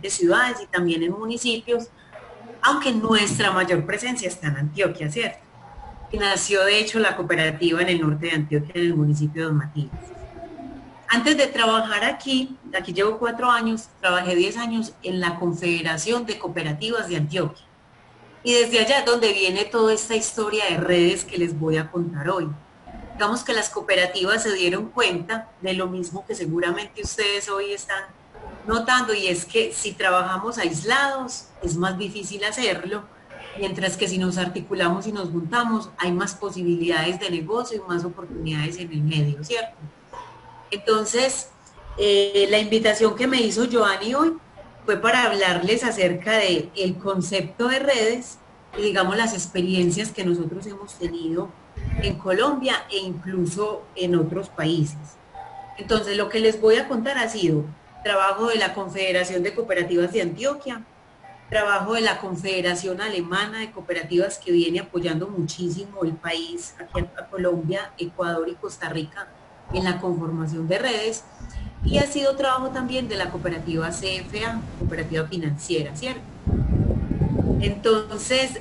diferentes ciudades y también en municipios, aunque nuestra mayor presencia está en Antioquia, ¿cierto? Y nació de hecho la cooperativa en el norte de Antioquia, en el municipio de Don Matías. Antes de trabajar aquí llevo 4 años, trabajé 10 años en la Confederación de Cooperativas de Antioquia. Y desde allá es donde viene toda esta historia de redes que les voy a contar hoy. Digamos que las cooperativas se dieron cuenta de lo mismo que seguramente ustedes hoy están notando, y es que si trabajamos aislados es más difícil hacerlo, mientras que si nos articulamos y nos juntamos hay más posibilidades de negocio y más oportunidades en el medio, ¿cierto? Entonces, la invitación que me hizo Joanny hoy fue para hablarles acerca de el concepto de redes y digamos las experiencias que nosotros hemos tenido en Colombia e incluso en otros países. Entonces, lo que les voy a contar ha sido trabajo de la Confederación de Cooperativas de Antioquia, trabajo de la Confederación Alemana de Cooperativas que viene apoyando muchísimo el país, aquí a Colombia, Ecuador y Costa Rica, en la conformación de redes, y ha sido trabajo también de la cooperativa CFA, cooperativa financiera, ¿cierto? Entonces,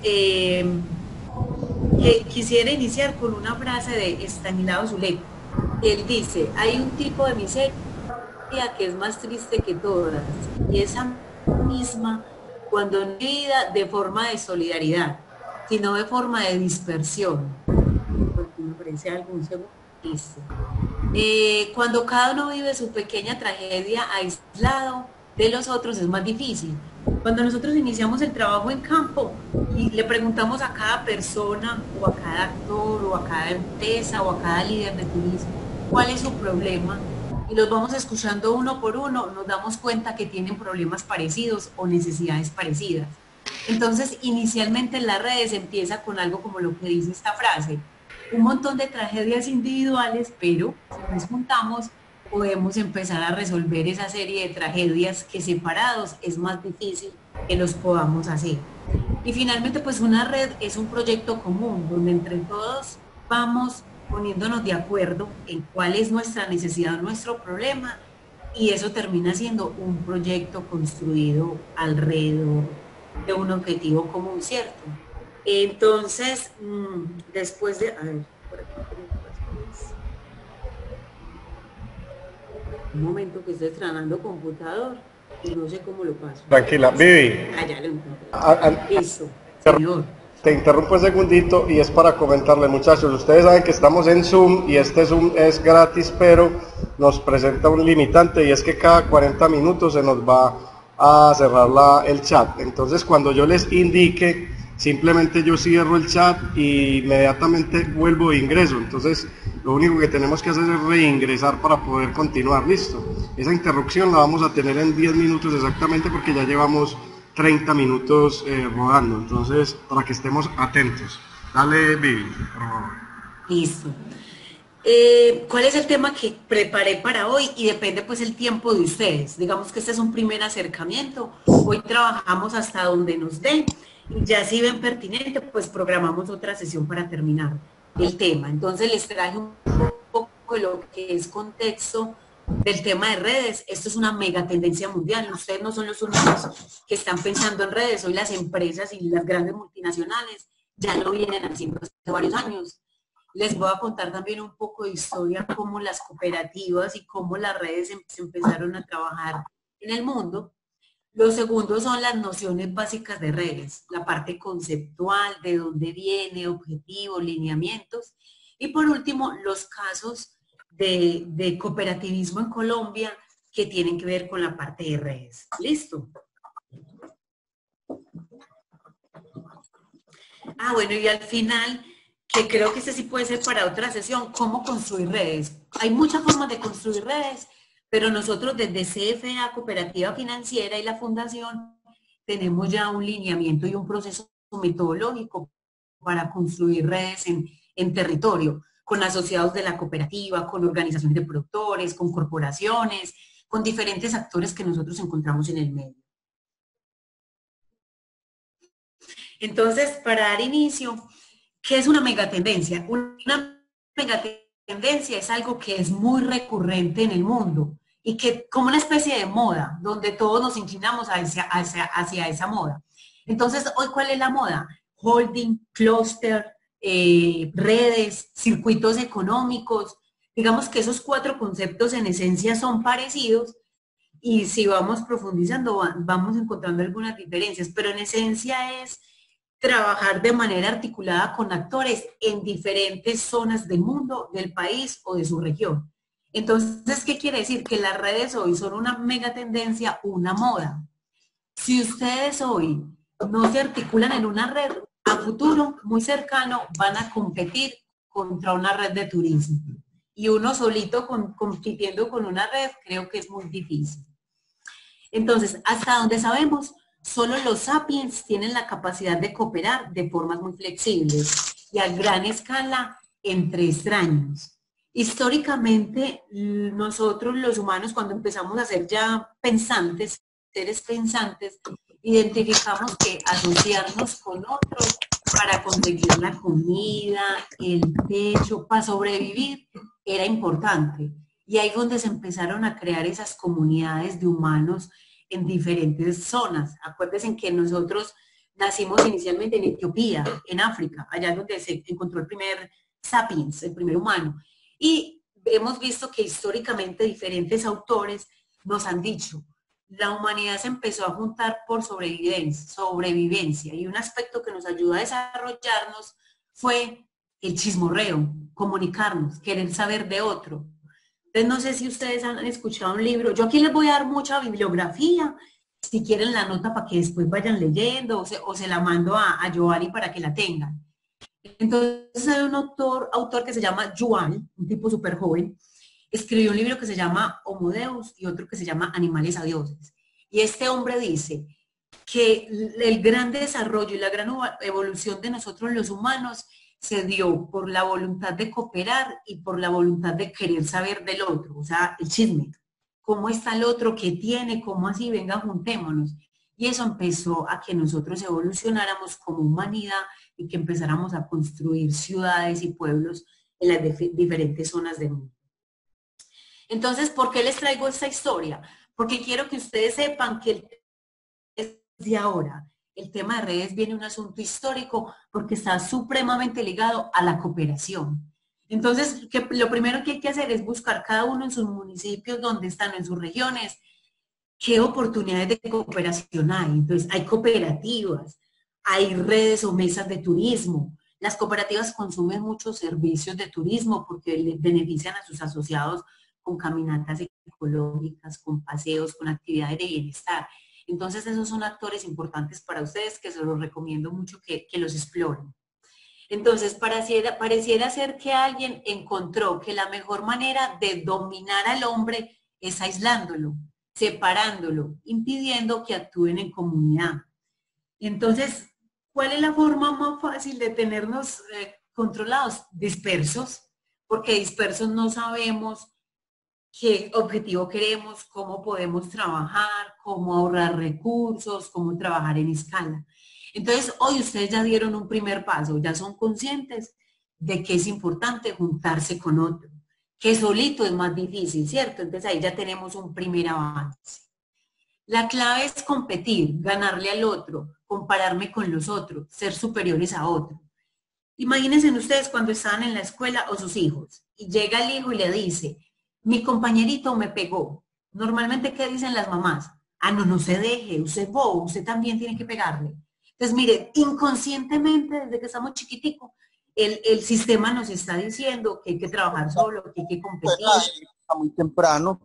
quisiera iniciar con una frase de Estanislao Zuleta. Él dice, hay un tipo de miseria que es más triste que todas, y esa misma cuando no vida de forma de solidaridad, sino de forma de dispersión. Porque me parece algún segundo. Listo. Cuando cada uno vive su pequeña tragedia aislado de los otros es más difícil. Cuando nosotros iniciamos el trabajo en campo y le preguntamos a cada persona o a cada actor o a cada empresa o a cada líder de turismo cuál es su problema y los vamos escuchando uno por uno, nos damos cuenta que tienen problemas parecidos o necesidades parecidas. Entonces, inicialmente en las redes empieza con algo como lo que dice esta frase, un montón de tragedias individuales, pero si nos juntamos podemos empezar a resolver esa serie de tragedias que separados es más difícil que los podamos hacer. Y finalmente, pues una red es un proyecto común donde entre todos vamos poniéndonos de acuerdo en cuál es nuestra necesidad, nuestro problema, y eso termina siendo un proyecto construido alrededor de un objetivo común, ¿cierto? Entonces, después de, a ver, por aquí tengo más. Un momento que estoy estrenando computador y no sé cómo lo paso. Tranquila, Vivi. Ah, ya lo encontré. a- a- Listo, señor. Te interrumpo un segundito y es para comentarle, muchachos, ustedes saben que estamos en Zoom y este Zoom es gratis, pero nos presenta un limitante y es que cada 40 minutos se nos va a cerrar el chat. Entonces, cuando yo les indique, simplemente yo cierro el chat y inmediatamente vuelvo e ingreso. Entonces, lo único que tenemos que hacer es reingresar para poder continuar. Listo. Esa interrupción la vamos a tener en 10 minutos exactamente porque ya llevamos 30 minutos rodando, entonces para que estemos atentos. Dale, Vivi, por favor. Listo. ¿Cuál es el tema que preparé para hoy? Y depende pues el tiempo de ustedes. Digamos que este es un primer acercamiento. Hoy trabajamos hasta donde nos dé. Y ya si ven pertinente, pues programamos otra sesión para terminar el tema. Entonces les traje un poco de lo que es contexto del tema de redes. Esto es una mega tendencia mundial. Ustedes no son los únicos que están pensando en redes. Hoy las empresas y las grandes multinacionales ya lo vienen haciendo hace varios años. Les voy a contar también un poco de historia, cómo las cooperativas y cómo las redes se empezaron a trabajar en el mundo. Los segundos son las nociones básicas de redes, la parte conceptual, de dónde viene, objetivos, lineamientos. Y por último, los casos de cooperativismo en Colombia que tienen que ver con la parte de redes. ¿Listo? Ah, bueno, y al final, que creo que este sí puede ser para otra sesión, cómo construir redes. Hay muchas formas de construir redes, pero nosotros desde CFA, Cooperativa Financiera y la Fundación, tenemos ya un lineamiento y un proceso metodológico para construir redes en territorio, con asociados de la cooperativa, con organizaciones de productores, con corporaciones, con diferentes actores que nosotros encontramos en el medio. Entonces, para dar inicio, ¿qué es una megatendencia? Una megatendencia es algo que es muy recurrente en el mundo y que como una especie de moda, donde todos nos inclinamos hacia esa moda. Entonces, hoy, ¿cuál es la moda? Holding, cluster, redes, circuitos económicos. Digamos que esos cuatro conceptos en esencia son parecidos y si vamos profundizando vamos encontrando algunas diferencias, pero en esencia es trabajar de manera articulada con actores en diferentes zonas del mundo, del país o de su región. Entonces, ¿qué quiere decir? Que las redes hoy son una mega tendencia, una moda. Si ustedes hoy no se articulan en una red, a futuro, muy cercano, van a competir contra una red de turismo. Y uno solito compitiendo con una red, creo que es muy difícil. Entonces, hasta donde sabemos, solo los sapiens tienen la capacidad de cooperar de formas muy flexibles y a gran escala entre extraños. Históricamente, nosotros los humanos, cuando empezamos a ser ya pensantes, seres pensantes, identificamos que asociarnos con otros para conseguir la comida, el techo, para sobrevivir, era importante. Y ahí es donde se empezaron a crear esas comunidades de humanos en diferentes zonas. Acuérdense que nosotros nacimos inicialmente en Etiopía, en África, allá donde se encontró el primer sapiens, el primer humano. Y hemos visto que históricamente diferentes autores nos han dicho, la humanidad se empezó a juntar por sobrevivencia, y un aspecto que nos ayudó a desarrollarnos fue el chismorreo, comunicarnos, querer saber de otro. Entonces, no sé si ustedes han escuchado un libro. Yo aquí les voy a dar mucha bibliografía. Si quieren la nota para que después vayan leyendo o se la mando a Giovanni para que la tengan. Entonces hay un autor que se llama Yuval, un tipo súper joven, escribió un libro que se llama Homo Deus y otro que se llama Animales a Dioses. Y este hombre dice que el gran desarrollo y la gran evolución de nosotros los humanos se dio por la voluntad de cooperar y por la voluntad de querer saber del otro, o sea, el chisme. ¿Cómo está el otro? ¿Qué tiene? ¿Cómo así? Venga, juntémonos. Y eso empezó a que nosotros evolucionáramos como humanidad y que empezáramos a construir ciudades y pueblos en las diferentes zonas del mundo. Entonces, ¿por qué les traigo esta historia? Porque quiero que ustedes sepan que desde ahora el tema de redes viene un asunto histórico porque está supremamente ligado a la cooperación. Entonces, lo primero que hay que hacer es buscar cada uno en sus municipios, donde están, en sus regiones, qué oportunidades de cooperación hay. Entonces, hay cooperativas, hay redes o mesas de turismo. Las cooperativas consumen muchos servicios de turismo porque les benefician a sus asociados con caminatas ecológicas, con paseos, con actividades de bienestar. Entonces, esos son actores importantes para ustedes que se los recomiendo mucho que los exploren. Entonces, pareciera ser que alguien encontró que la mejor manera de dominar al hombre es aislándolo, separándolo, impidiendo que actúen en comunidad. Entonces, ¿cuál es la forma más fácil de tenernos controlados? Dispersos, porque dispersos no sabemos qué objetivo queremos, cómo podemos trabajar, cómo ahorrar recursos, cómo trabajar en escala. Entonces, hoy ustedes ya dieron un primer paso, ya son conscientes de que es importante juntarse con otro, que solito es más difícil, ¿cierto? Entonces ahí ya tenemos un primer avance. La clave es competir, ganarle al otro, compararme con los otros, ser superiores a otro. Imagínense ustedes cuando estaban en la escuela o sus hijos, y llega el hijo y le dice, mi compañerito me pegó. Normalmente, ¿qué dicen las mamás? Ah, no, no se deje, usted es bobo, usted también tiene que pegarle. Entonces, mire, inconscientemente, desde que estamos chiquiticos, el sistema nos está diciendo que hay que trabajar solo, que hay que competir. Muy temprano,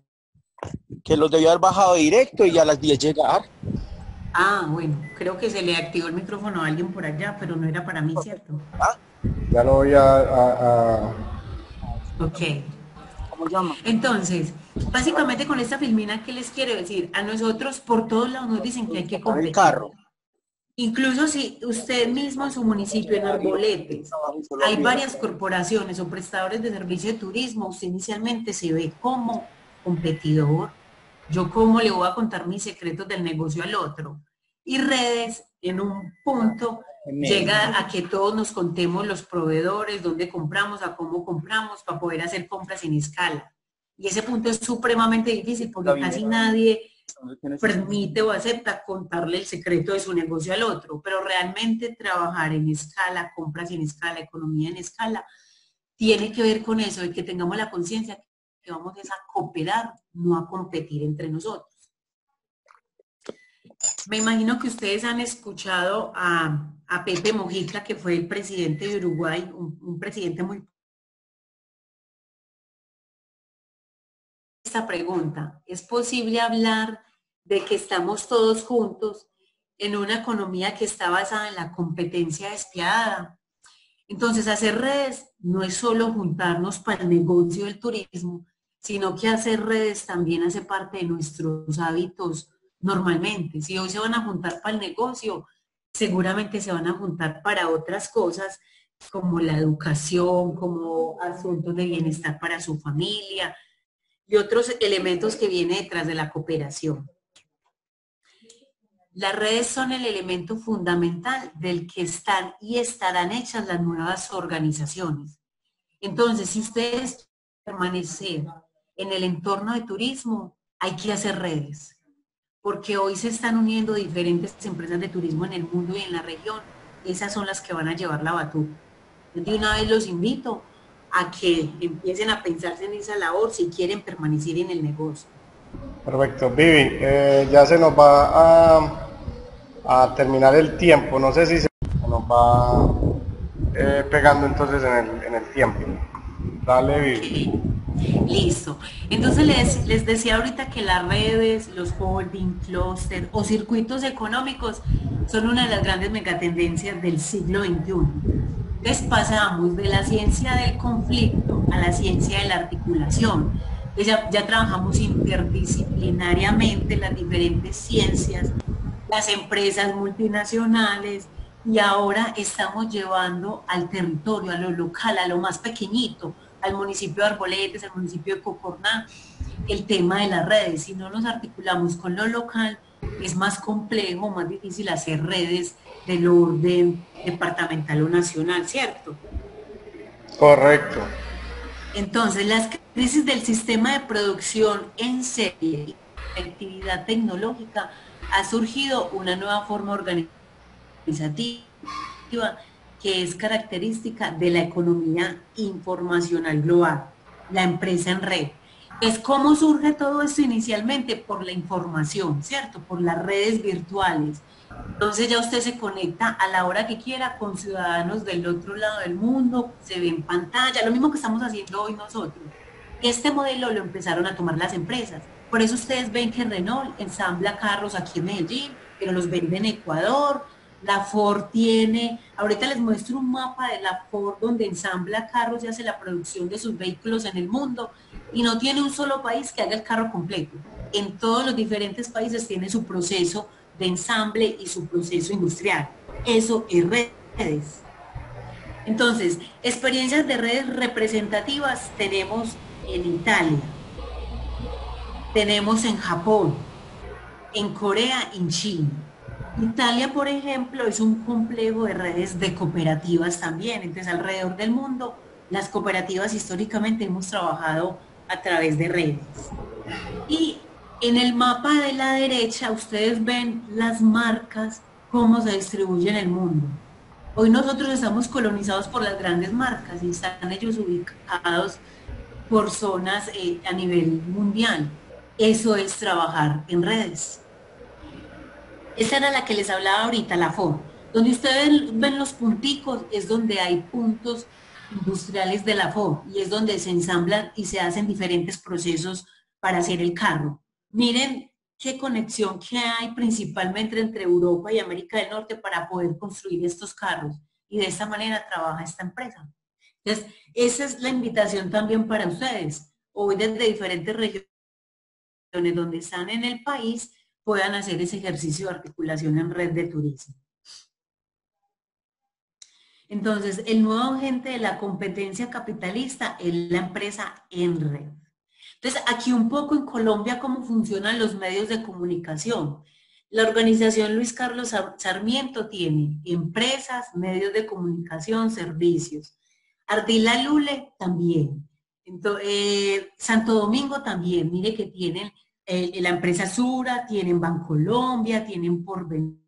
que los debió haber bajado directo y a las 10 llegar. Ah, bueno, creo que se le activó el micrófono a alguien por allá, pero no era para mí, ¿cierto? Ya lo voy a... Ok. ¿Cómo llama? Entonces, básicamente con esta filmina, ¿qué les quiero decir? A nosotros por todos lados nos dicen que hay que competir. El carro. Incluso si usted mismo en su municipio, en Arboletes, hay varias corporaciones o prestadores de servicio de turismo, usted inicialmente se ve como competidor. Yo cómo le voy a contar mis secretos del negocio al otro. Y redes, en un punto, llega a que todos nos contemos los proveedores, dónde compramos, a cómo compramos, para poder hacer compras en escala. Y ese punto es supremamente difícil porque casi nadie permite o acepta contarle el secreto de su negocio al otro, pero realmente trabajar en escala, compras en escala, economía en escala, tiene que ver con eso, de que tengamos la conciencia que vamos a cooperar, no a competir entre nosotros. Me imagino que ustedes han escuchado a Pepe Mujica, que fue el presidente de Uruguay, un presidente muy... Esta pregunta, ¿es posible hablar de que estamos todos juntos en una economía que está basada en la competencia despiadada? Entonces, hacer redes no es solo juntarnos para el negocio del turismo, sino que hacer redes también hace parte de nuestros hábitos normalmente. Si hoy se van a juntar para el negocio, seguramente se van a juntar para otras cosas como la educación, como asuntos de bienestar para su familia y otros elementos que vienen detrás de la cooperación. Las redes son el elemento fundamental del que están y estarán hechas las nuevas organizaciones. Entonces, si ustedes permanecen en el entorno de turismo, hay que hacer redes, porque hoy se están uniendo diferentes empresas de turismo en el mundo y en la región. Esas son las que van a llevar la batuta. De una vez los invito a que empiecen a pensarse en esa labor si quieren permanecer en el negocio. Perfecto, Vivi, ya se nos va a terminar el tiempo, no sé si se nos va pegando entonces en el tiempo. Dale, Vivi. Okay. Listo. Entonces les decía ahorita que las redes, los holding, cluster o circuitos económicos son una de las grandes megatendencias del siglo XXI. Entonces pasamos de la ciencia del conflicto a la ciencia de la articulación. Entonces ya trabajamos interdisciplinariamente las diferentes ciencias, las empresas multinacionales, y ahora estamos llevando al territorio, a lo local, a lo más pequeñito, al municipio de Arboletes, al municipio de Cocorná, el tema de las redes. Si no nos articulamos con lo local, es más complejo, más difícil hacer redes del orden departamental o nacional, ¿cierto? Correcto. Entonces, las crisis del sistema de producción en serie y la actividad tecnológica ha surgido una nueva forma organizativa que es característica de la economía informacional global, la empresa en red. Entonces, ¿cómo surge todo esto inicialmente? Por la información, ¿cierto? Por las redes virtuales. Entonces ya usted se conecta a la hora que quiera con ciudadanos del otro lado del mundo, se ve en pantalla, lo mismo que estamos haciendo hoy nosotros. Este modelo lo empezaron a tomar las empresas. Por eso ustedes ven que Renault ensambla carros aquí en Medellín, pero los vende en Ecuador. La Ford tiene, ahorita les muestro un mapa de la Ford donde ensambla carros y hace la producción de sus vehículos en el mundo y no tiene un solo país que haga el carro completo. En todos los diferentes países tiene su proceso de ensamble y su proceso industrial. Eso es redes. Entonces, experiencias de redes representativas tenemos en Italia, tenemos en Japón, en Corea y en China. Italia, por ejemplo, es un complejo de redes de cooperativas también. Entonces, alrededor del mundo, las cooperativas históricamente hemos trabajado a través de redes. Y en el mapa de la derecha, ustedes ven las marcas, cómo se distribuyen en el mundo. Hoy nosotros estamos colonizados por las grandes marcas y están ellos ubicados por zonas a nivel mundial. Eso es trabajar en redes. Esa era la que les hablaba ahorita, la Ford. Donde ustedes ven los punticos es donde hay puntos industriales de la Ford y es donde se ensamblan y se hacen diferentes procesos para hacer el carro. Miren qué conexión que hay principalmente entre Europa y América del Norte para poder construir estos carros. Y de esta manera trabaja esta empresa. Entonces, esa es la invitación también para ustedes. Hoy desde diferentes regiones donde están en el país, puedan hacer ese ejercicio de articulación en red de turismo. Entonces, el nuevo agente de la competencia capitalista es la empresa en red. Entonces, aquí un poco en Colombia, cómo funcionan los medios de comunicación. La organización Luis Carlos Sarmiento tiene empresas, medios de comunicación, servicios. Ardila Lule también. Santo Domingo también, mire que tienen la empresa Sura, tienen Bancolombia, tienen Porvenir,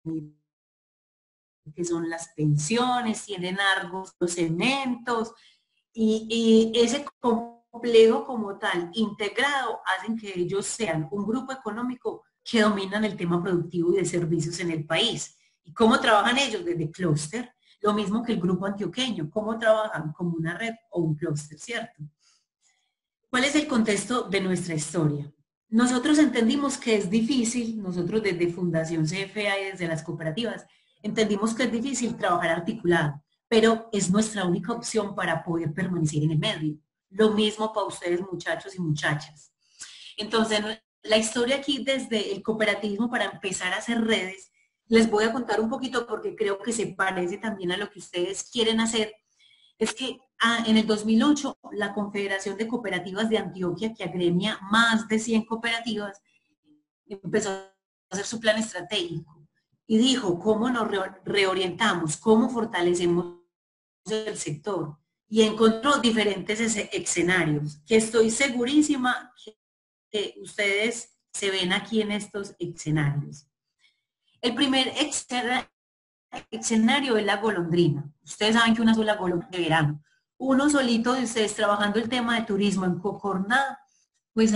que son las pensiones, tienen Argos, los cementos, y ese complejo como tal, integrado, hacen que ellos sean un grupo económico que dominan el tema productivo y de servicios en el país. ¿Y cómo trabajan ellos? Desde clúster, lo mismo que el grupo antioqueño, cómo trabajan como una red o un clúster, ¿cierto? ¿Cuál es el contexto de nuestra historia? Nosotros entendimos que es difícil, nosotros desde Fundación CFA y desde las cooperativas, entendimos que es difícil trabajar articulado, pero es nuestra única opción para poder permanecer en el medio. Lo mismo para ustedes, muchachos y muchachas. Entonces, la historia aquí desde el cooperativismo para empezar a hacer redes, les voy a contar un poquito porque creo que se parece también a lo que ustedes quieren hacer. Es que en el 2008 la Confederación de Cooperativas de Antioquia, que agremia más de 100 cooperativas, empezó a hacer su plan estratégico y dijo cómo nos reorientamos, cómo fortalecemos el sector, y encontró diferentes escenarios que estoy segurísima que ustedes se ven aquí en estos escenarios. El primer escenario es la golondrina. Ustedes saben que una sola golondrina de verano. Uno solito de ustedes trabajando el tema de turismo en Cocorná, pues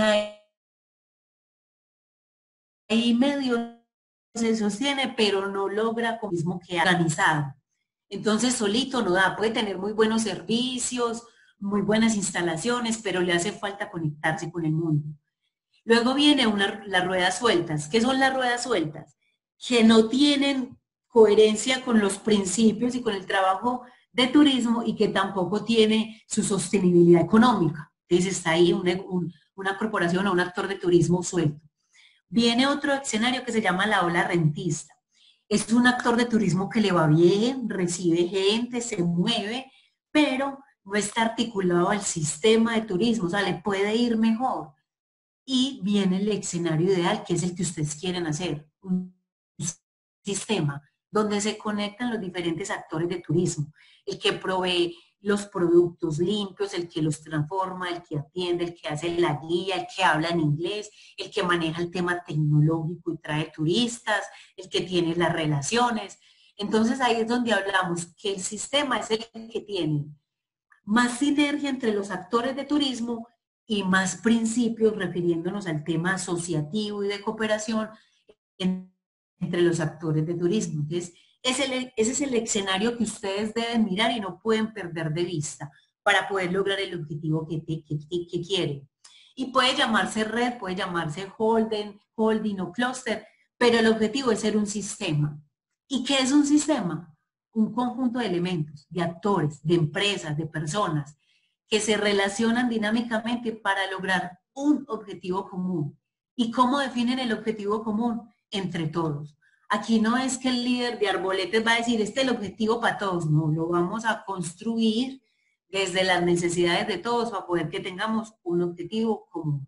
ahí medio se sostiene, pero no logra con el mismo que organizado. Entonces solito no da, puede tener muy buenos servicios, muy buenas instalaciones, pero le hace falta conectarse con el mundo. Luego viene las ruedas sueltas. ¿Qué son las ruedas sueltas? Que no tienen coherencia con los principios y con el trabajo de turismo y que tampoco tiene su sostenibilidad económica. Entonces está ahí una corporación o un actor de turismo suelto. Viene otro escenario que se llama la ola rentista. Es un actor de turismo que le va bien, recibe gente, se mueve, pero no está articulado al sistema de turismo, o sea, le puede ir mejor. Y viene el escenario ideal, que es el que ustedes quieren hacer, un sistema donde se conectan los diferentes actores de turismo, el que provee los productos limpios, el que los transforma, el que atiende, el que hace la guía, el que habla en inglés, el que maneja el tema tecnológico y trae turistas, el que tiene las relaciones. Entonces ahí es donde hablamos que el sistema es el que tiene más sinergia entre los actores de turismo y más principios refiriéndonos al tema asociativo y de cooperación entre los actores de turismo. Entonces, ese es el escenario que ustedes deben mirar y no pueden perder de vista para poder lograr el objetivo que quieren. Y puede llamarse red, puede llamarse holding o cluster, pero el objetivo es ser un sistema. ¿Y qué es un sistema? Un conjunto de elementos, de actores, de empresas, de personas que se relacionan dinámicamente para lograr un objetivo común. ¿Y cómo definen el objetivo común? Entre todos. Aquí no es que el líder de Arboletes va a decir, este es el objetivo para todos, no, lo vamos a construir desde las necesidades de todos para poder que tengamos un objetivo común.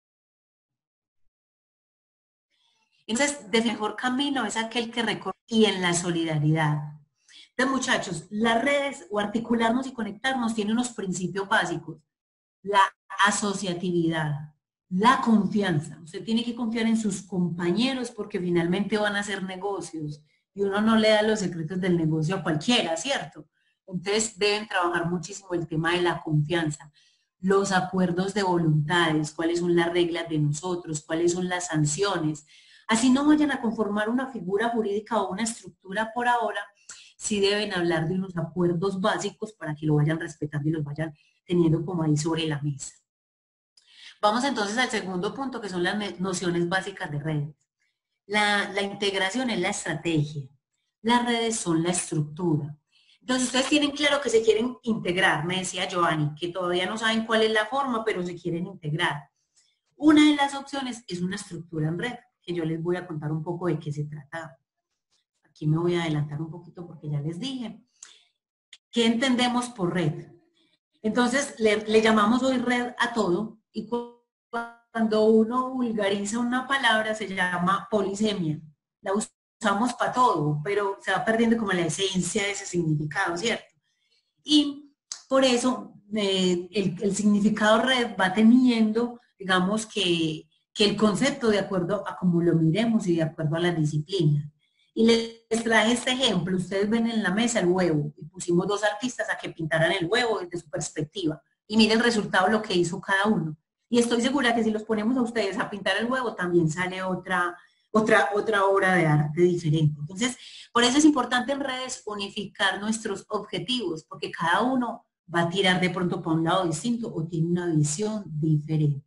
Entonces, de mejor camino es aquel que recorre y en la solidaridad. Entonces, muchachos, las redes o articularnos y conectarnos tiene unos principios básicos. La asociatividad, la confianza. Usted tiene que confiar en sus compañeros porque finalmente van a hacer negocios y uno no le da los secretos del negocio a cualquiera, ¿cierto? Entonces deben trabajar muchísimo el tema de la confianza. Los acuerdos de voluntades, cuáles son las reglas de nosotros, cuáles son las sanciones. Así no vayan a conformar una figura jurídica o una estructura por ahora, sí deben hablar de unos acuerdos básicos para que lo vayan respetando y los vayan teniendo como ahí sobre la mesa. Vamos entonces al segundo punto, que son las nociones básicas de redes. La integración es la estrategia. Las redes son la estructura. Entonces, ustedes tienen claro que se quieren integrar, me decía Giovanni, que todavía no saben cuál es la forma, pero se quieren integrar. Una de las opciones es una estructura en red, que yo les voy a contar un poco de qué se trata. Aquí me voy a adelantar un poquito porque ya les dije. ¿Qué entendemos por red? Entonces, le llamamos hoy red a todo y cuando uno vulgariza una palabra se llama polisemia. La usamos para todo, pero se va perdiendo como la esencia de ese significado, ¿cierto? Y por eso el significado red va teniendo, digamos que el concepto de acuerdo a cómo lo miremos y de acuerdo a la disciplina. Y les traje este ejemplo, ustedes ven en la mesa el huevo y pusimos dos artistas a que pintaran el huevo desde su perspectiva y miren el resultado, lo que hizo cada uno. Y estoy segura que si los ponemos a ustedes a pintar el huevo también sale otra obra de arte diferente. Entonces, por eso es importante en redes unificar nuestros objetivos, porque cada uno va a tirar de pronto para un lado distinto o tiene una visión diferente.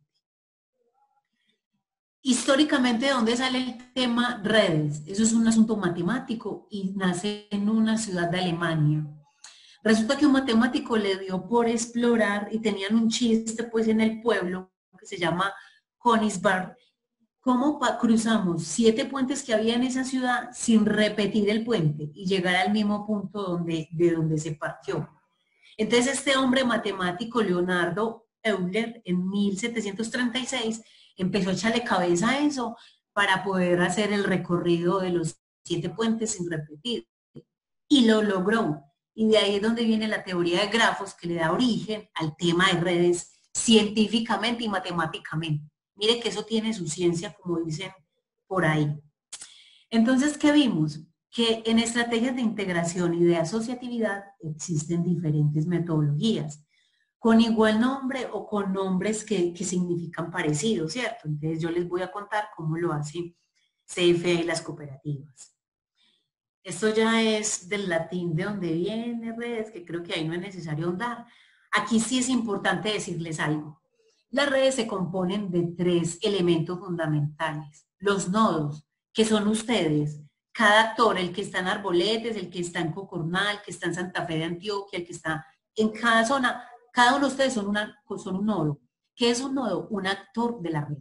Históricamente, ¿de dónde sale el tema redes? Eso es un asunto matemático y nace en una ciudad de Alemania. Resulta que un matemático le dio por explorar y tenían un chiste pues en el pueblo que se llama Königsberg. ¿Cómo cruzamos 7 puentes que había en esa ciudad sin repetir el puente y llegar al mismo punto de donde se partió? Entonces este hombre matemático, Leonardo Euler, en 1736, empezó a echarle cabeza a eso para poder hacer el recorrido de los 7 puentes sin repetir. Y lo logró. Y de ahí es donde viene la teoría de grafos que le da origen al tema de redes científicamente y matemáticamente. Mire que eso tiene su ciencia, como dicen por ahí. Entonces, ¿qué vimos? Que en estrategias de integración y de asociatividad existen diferentes metodologías, con igual nombre o con nombres que significan parecido, ¿cierto? Entonces yo les voy a contar cómo lo hace CFA y las cooperativas. Esto ya es del latín de donde viene redes, que creo que ahí no es necesario ahondar. Aquí sí es importante decirles algo. Las redes se componen de 3 elementos fundamentales. Los nodos, que son ustedes, cada actor, el que está en Arboletes, el que está en Cocornal, el que está en Santa Fe de Antioquia, el que está en cada zona, cada uno de ustedes son un nodo. ¿Qué es un nodo? Un actor de la red.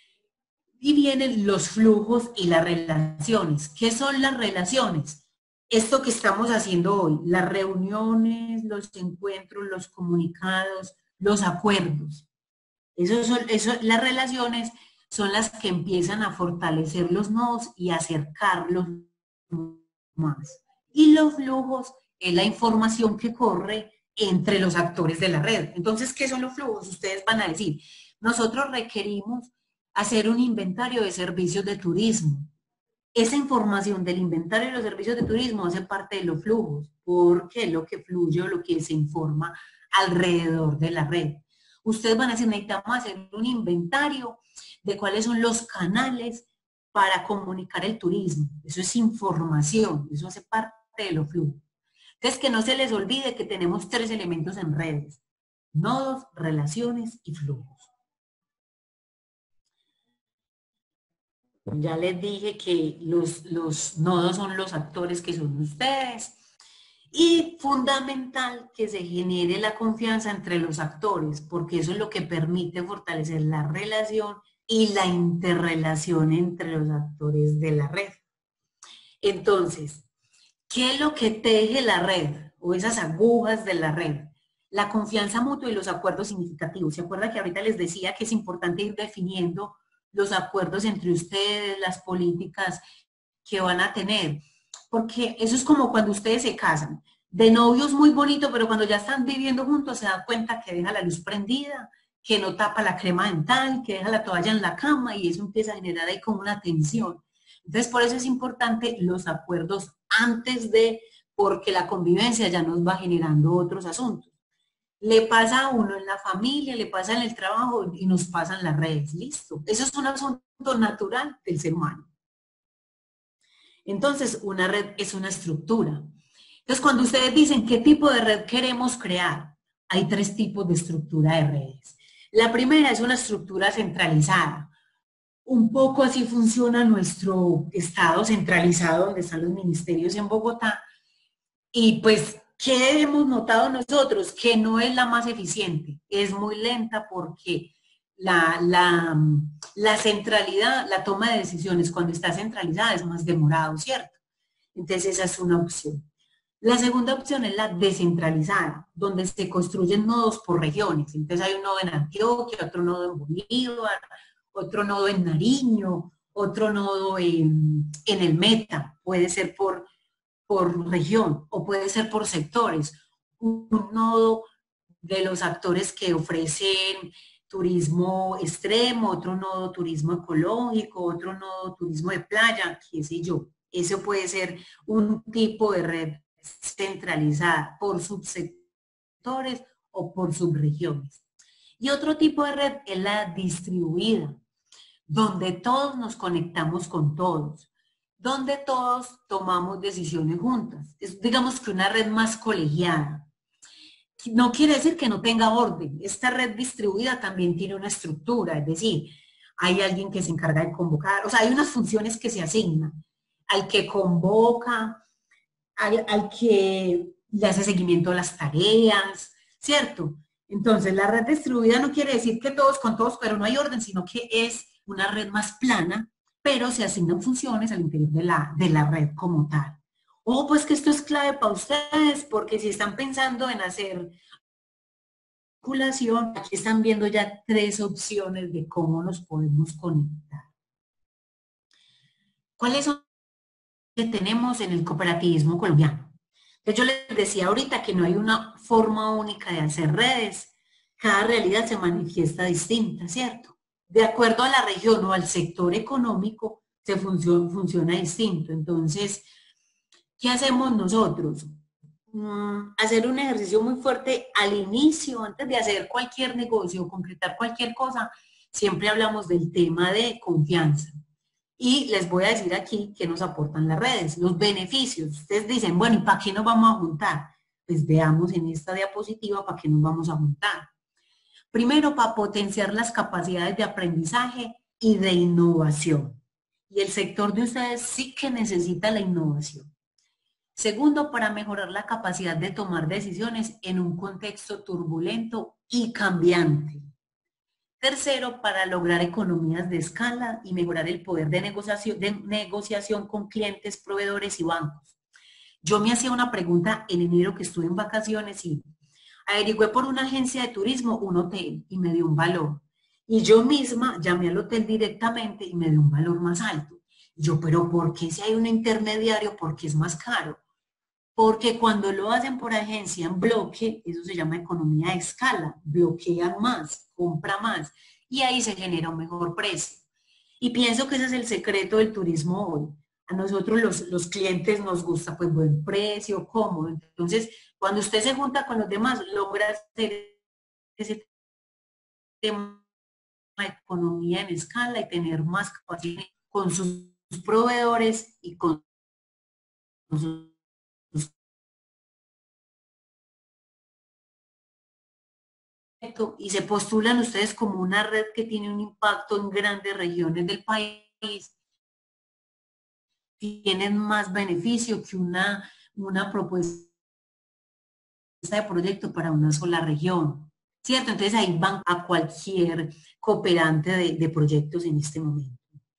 Y vienen los flujos y las relaciones. ¿Qué son las relaciones? Esto que estamos haciendo hoy, las reuniones, los encuentros, los comunicados, los acuerdos. Las relaciones son las que empiezan a fortalecer los nodos y acercarlos más. Y los flujos es la información que corre entre los actores de la red. Entonces, ¿qué son los flujos? Ustedes van a decir, nosotros requerimos hacer un inventario de servicios de turismo. Esa información del inventario de los servicios de turismo hace parte de los flujos, porque es lo que fluye o lo que se informa alrededor de la red. Ustedes van a decir, necesitamos hacer un inventario de cuáles son los canales para comunicar el turismo. Eso es información, eso hace parte de los flujos. Entonces, que no se les olvide que tenemos 3 elementos en redes: nodos, relaciones y flujos. Ya les dije que los nodos son los actores que son ustedes. Y fundamental que se genere la confianza entre los actores, porque eso es lo que permite fortalecer la relación y la interrelación entre los actores de la red. Entonces, ¿qué es lo que teje la red o esas agujas de la red? La confianza mutua y los acuerdos significativos. ¿Se acuerda que ahorita les decía que es importante ir definiendo los acuerdos entre ustedes, las políticas que van a tener? Porque eso es como cuando ustedes se casan. De novios muy bonito, pero cuando ya están viviendo juntos se dan cuenta que deja la luz prendida, que no tapa la crema dental, que deja la toalla en la cama y eso empieza a generar ahí como una tensión. Entonces, por eso es importante los acuerdos antes de, porque la convivencia ya nos va generando otros asuntos. Le pasa a uno en la familia, le pasa en el trabajo y nos pasan las redes. Listo. Eso es un asunto natural del ser humano. Entonces, una red es una estructura. Entonces, cuando ustedes dicen qué tipo de red queremos crear, hay 3 tipos de estructura de redes. La primera es una estructura centralizada. Un poco así funciona nuestro estado centralizado, donde están los ministerios en Bogotá. Y pues, ¿qué hemos notado nosotros? Que no es la más eficiente, es muy lenta porque la centralidad, la toma de decisiones cuando está centralizada es más demorado, ¿cierto? Entonces esa es una opción. La segunda opción es la descentralizada, donde se construyen nodos por regiones. Entonces hay un nodo en Antioquia, otro nodo en Bolívar, otro nodo en Nariño, otro nodo en el Meta. Puede ser por región o puede ser por sectores. Un nodo de los actores que ofrecen turismo extremo, otro nodo turismo ecológico, otro nodo turismo de playa, qué sé yo. Eso puede ser un tipo de red centralizada por subsectores o por subregiones. Y otro tipo de red es la distribuida, donde todos nos conectamos con todos, donde todos tomamos decisiones juntas. Es, digamos que una red más colegiada. No quiere decir que no tenga orden. Esta red distribuida también tiene una estructura, es decir, hay alguien que se encarga de convocar, o sea, hay unas funciones que se asignan al que convoca, al que le hace seguimiento a las tareas, ¿cierto? Entonces, la red distribuida no quiere decir que todos con todos, pero no hay orden, sino que es una red más plana, pero se asignan funciones al interior de la red como tal. O pues que esto es clave para ustedes, porque si están pensando en hacer vinculación, aquí están viendo ya 3 opciones de cómo nos podemos conectar. ¿Cuáles son que tenemos en el cooperativismo colombiano? Entonces yo les decía ahorita que no hay una forma única de hacer redes. Cada realidad se manifiesta distinta, ¿cierto? De acuerdo a la región o al sector económico, funciona distinto. Entonces, ¿qué hacemos nosotros? Hacer un ejercicio muy fuerte al inicio, antes de hacer cualquier negocio, concretar cualquier cosa, siempre hablamos del tema de confianza. Y les voy a decir aquí qué nos aportan las redes, los beneficios. Ustedes dicen, bueno, ¿y para qué nos vamos a juntar? Pues veamos en esta diapositiva para qué nos vamos a juntar. Primero, para potenciar las capacidades de aprendizaje y de innovación. Y el sector de ustedes sí que necesita la innovación. Segundo, para mejorar la capacidad de tomar decisiones en un contexto turbulento y cambiante. Tercero, para lograr economías de escala y mejorar el poder de negociación con clientes, proveedores y bancos. Yo me hacía una pregunta en enero que estuve en vacaciones y averigüé por una agencia de turismo un hotel y me dio un valor. Y yo misma llamé al hotel directamente y me dio un valor más alto. Yo, pero ¿por qué si hay un intermediario? ¿Por qué es más caro? Porque cuando lo hacen por agencia en bloque, eso se llama economía de escala, bloquean más, compra más y ahí se genera un mejor precio. Y pienso que ese es el secreto del turismo hoy. A nosotros los clientes nos gusta pues buen precio, cómodo. Entonces, cuando usted se junta con los demás, logra hacer ese tema de economía en escala y tener más capacidad con sus proveedores y con sus y se postulan ustedes como una red que tiene un impacto en grandes regiones del país, tienen más beneficio que una propuesta de proyecto para una sola región, ¿cierto? Entonces ahí van a cualquier cooperante de proyectos en este momento.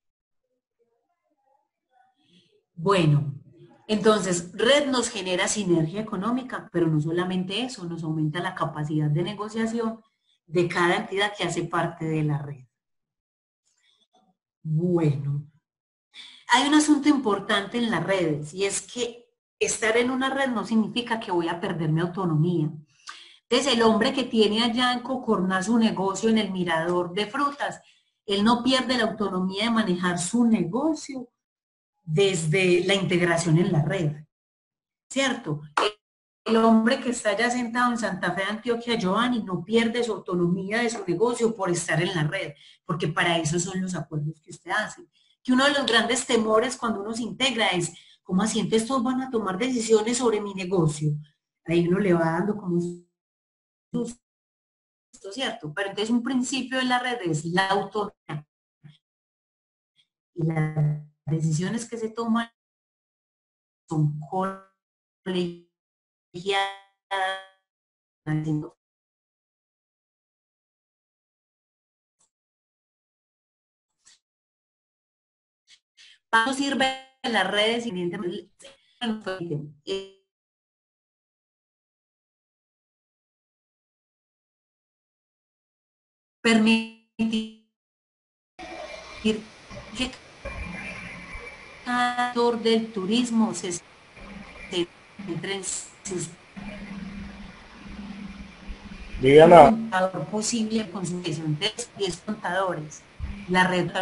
Bueno, entonces red nos genera sinergia económica, pero no solamente eso, nos aumenta la capacidad de negociación de cada entidad que hace parte de la red. Bueno, hay un asunto importante en las redes y es que estar en una red no significa que voy a perder mi autonomía. Entonces, el hombre que tiene allá en Cocorná su negocio en el mirador de frutas, él no pierde la autonomía de manejar su negocio desde la integración en la red, ¿cierto? El hombre que está allá sentado en Santa Fe, Antioquia, Giovanni, no pierde su autonomía de su negocio por estar en la red, porque para eso son los acuerdos que usted hace. Que uno de los grandes temores cuando uno se integra es, ¿cómo así entonces todos van a tomar decisiones sobre mi negocio? Ahí uno le va dando como susto, ¿cierto? Pero entonces un principio de la red es la autonomía. Y las decisiones que se toman son colegiadas. Para eso sirven las redes, evidentemente, permitir que cada actor del turismo se entre en sus Viviana, contador posible con su eso. Entonces, 10 contadores. La red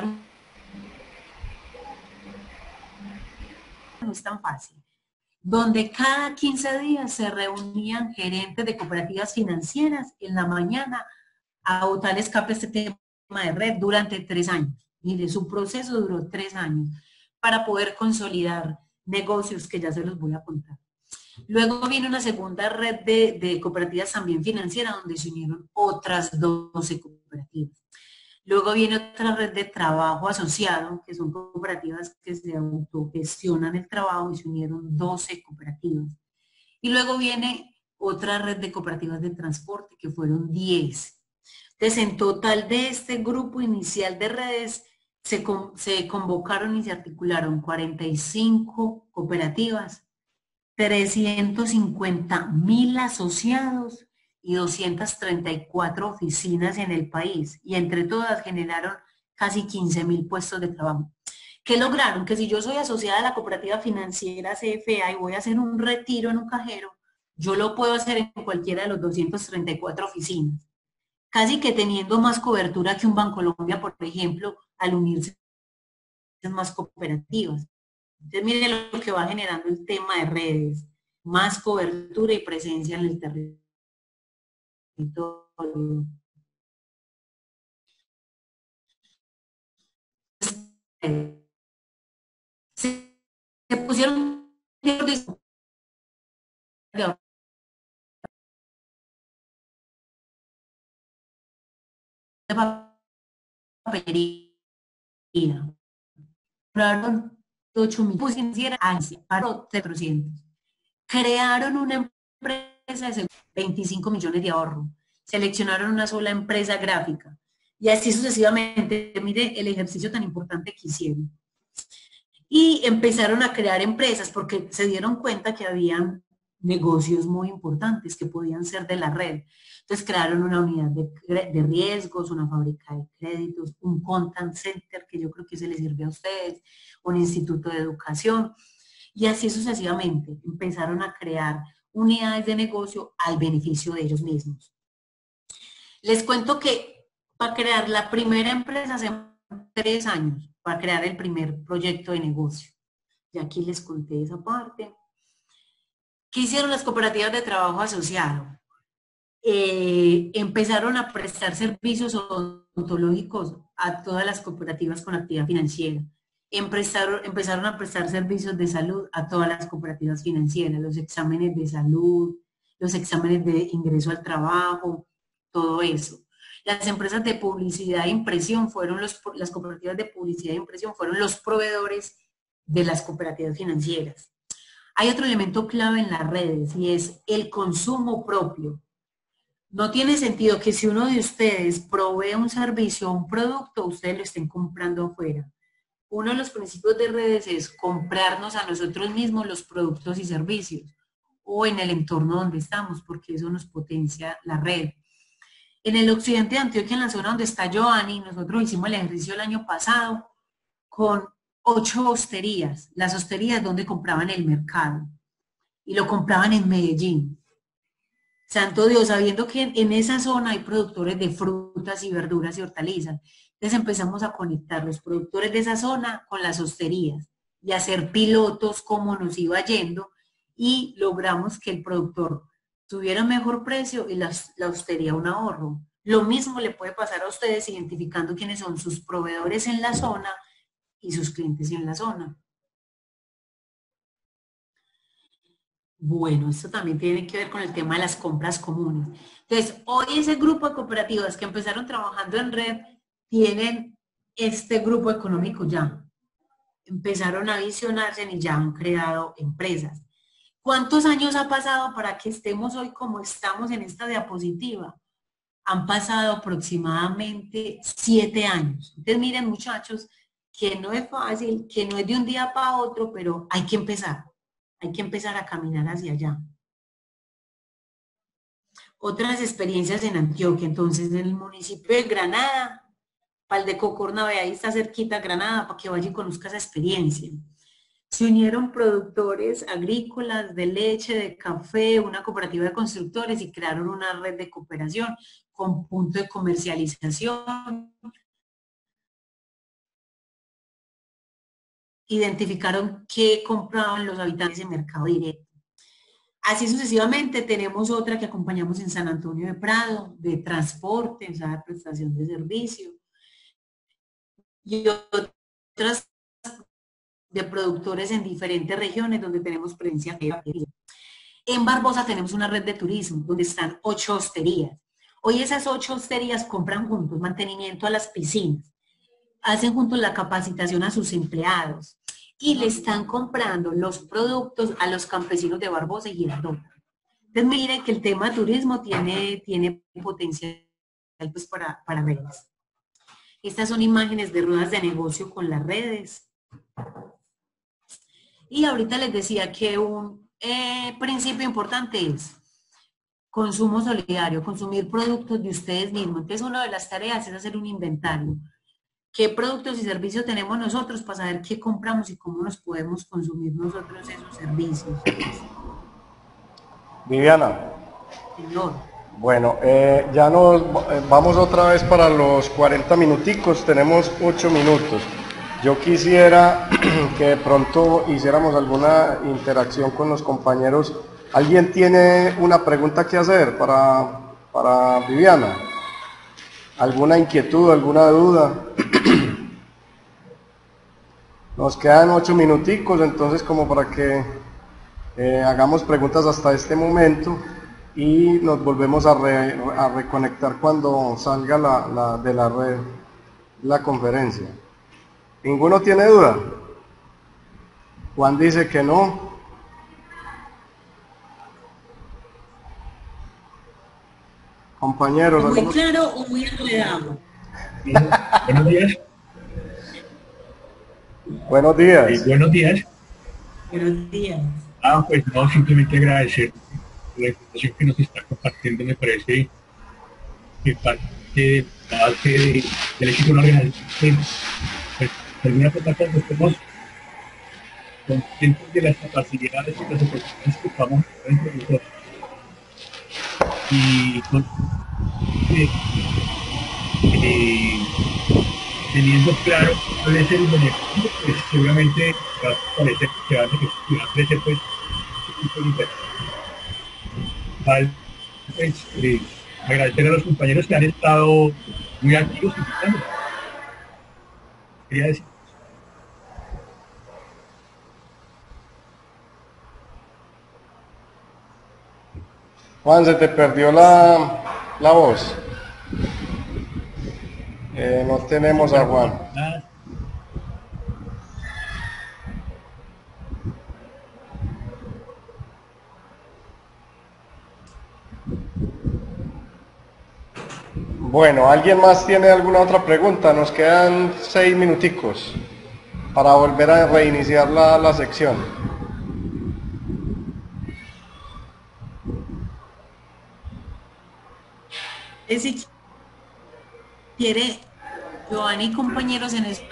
no es tan fácil. Donde cada 15 días se reunían gerentes de cooperativas financieras en la mañana a votar escape este tema de red durante 3 años. Mire, su proceso duró 3 años para poder consolidar negocios que ya se los voy a contar. Luego viene una segunda red de cooperativas también financieras donde se unieron otras 12 cooperativas. Luego viene otra red de trabajo asociado, que son cooperativas que se autogestionan el trabajo y se unieron 12 cooperativas. Y luego viene otra red de cooperativas de transporte, que fueron 10. Entonces, en total de este grupo inicial de redes, se convocaron y se articularon 45 cooperativas, 350.000 asociados y 234 oficinas en el país. Y entre todas generaron casi 15.000 puestos de trabajo. ¿Qué lograron? Que si yo soy asociada a la cooperativa financiera CFA y voy a hacer un retiro en un cajero, yo lo puedo hacer en cualquiera de los 234 oficinas. Casi que teniendo más cobertura que un Bancolombia, por ejemplo, al unirse más cooperativas. Entonces, miren lo que va generando el tema de redes, más cobertura y presencia en el territorio. Se pusieron de papelería. Compraron 8.000 financieras, paró 400. Crearon una empresa de 25 millones de ahorro. Seleccionaron una sola empresa gráfica. Y así sucesivamente, mire el ejercicio tan importante que hicieron. Y empezaron a crear empresas porque se dieron cuenta que habían negocios muy importantes que podían ser de la red. Entonces crearon una unidad de riesgos, una fábrica de créditos, un contact center que yo creo que se les sirve a ustedes, un instituto de educación. Y así sucesivamente empezaron a crear unidades de negocio al beneficio de ellos mismos. Les cuento que para crear la primera empresa hace 3 años, para crear el primer proyecto de negocio. Y aquí les conté esa parte. ¿Qué hicieron las cooperativas de trabajo asociado? Empezaron a prestar servicios odontológicos a todas las cooperativas con actividad financiera. Empezaron a prestar servicios de salud a todas las cooperativas financieras, los exámenes de salud, los exámenes de ingreso al trabajo, todo eso. Las empresas de publicidad e impresión fueron las cooperativas de publicidad e impresión fueron los proveedores de las cooperativas financieras. Hay otro elemento clave en las redes y es el consumo propio. No tiene sentido que si uno de ustedes provee un servicio o un producto, ustedes lo estén comprando afuera. Uno de los principios de redes es comprarnos a nosotros mismos los productos y servicios o en el entorno donde estamos, porque eso nos potencia la red. En el occidente de Antioquia, en la zona donde está Giovanni, nosotros hicimos el ejercicio el año pasado con 8 hosterías. Las hosterías donde compraban el mercado y lo compraban en Medellín. Santo Dios, sabiendo que en esa zona hay productores de frutas y verduras y hortalizas. Entonces empezamos a conectar los productores de esa zona con las hosterías y hacer pilotos cómo nos iba yendo y logramos que el productor tuviera un mejor precio y la hostería un ahorro. Lo mismo le puede pasar a ustedes identificando quiénes son sus proveedores en la zona y sus clientes en la zona. Bueno, esto también tiene que ver con el tema de las compras comunes. Entonces, hoy ese grupo de cooperativas que empezaron trabajando en red tienen este grupo económico ya. Empezaron a visionarse y ya han creado empresas. ¿Cuántos años ha pasado para que estemos hoy como estamos en esta diapositiva? Han pasado aproximadamente 7 años. Entonces, miren, muchachos, que no es fácil, que no es de un día para otro, pero hay que empezar. Hay que empezar a caminar hacia allá. Otras experiencias en Antioquia, entonces en el municipio de Granada, Valdecocorna, ahí está cerquita Granada, para que vaya y conozca esa experiencia. Se unieron productores agrícolas de leche, de café, una cooperativa de constructores y crearon una red de cooperación con punto de comercialización. Identificaron qué compraban los habitantes en mercado directo. Así sucesivamente tenemos otra que acompañamos en San Antonio de Prado, de transporte, o sea, de prestación de servicio. Y otras de productores en diferentes regiones donde tenemos presencia. En Barbosa tenemos una red de turismo donde están 8 hosterías. Hoy esas 8 hosterías compran juntos mantenimiento a las piscinas, hacen juntos la capacitación a sus empleados y le están comprando los productos a los campesinos de Barbosa y Girardot. Entonces miren que el tema turismo tiene potencial pues, para redes. Estas son imágenes de ruedas de negocio con las redes. Y ahorita les decía que un principio importante es consumo solidario, consumir productos de ustedes mismos. Entonces, una de las tareas es hacer un inventario. ¿Qué productos y servicios tenemos nosotros para saber qué compramos y cómo nos podemos consumir nosotros esos servicios? Viviana. Señor. Bueno, ya nos vamos otra vez para los 40 minuticos, tenemos 8 minutos. Yo quisiera que de pronto hiciéramos alguna interacción con los compañeros. ¿Alguien tiene una pregunta que hacer para Viviana? ¿Alguna inquietud, alguna duda? Nos quedan 8 minuticos, entonces como para que hagamos preguntas hasta este momento y nos volvemos a reconectar cuando salga de la red la conferencia. ¿Ninguno tiene duda? Juan dice que no. Compañeros. ¿Muy claro o muy enredado? Buenos días. Buenos días. Buenos días. Buenos días. Pues no, simplemente agradecer la información que nos está compartiendo. Me parece que parte del éxito de una organización, pues, de alguna forma cuando estemos conscientes de las capacidades y las oportunidades que estamos dentro de nosotros. Y teniendo claro cuál es el beneficio, pues seguramente va a fortalecer, que va a crecer pues este tipo de inversión. Vale, pues agradecer a los compañeros que han estado muy activos invitando. Quería decir. Juan, se te perdió la voz. No tenemos a Juan. Bueno, ¿alguien más tiene alguna otra pregunta? Nos quedan 6 minuticos para volver a reiniciar la sección. Si quiere, Giovanni y compañeros, en estos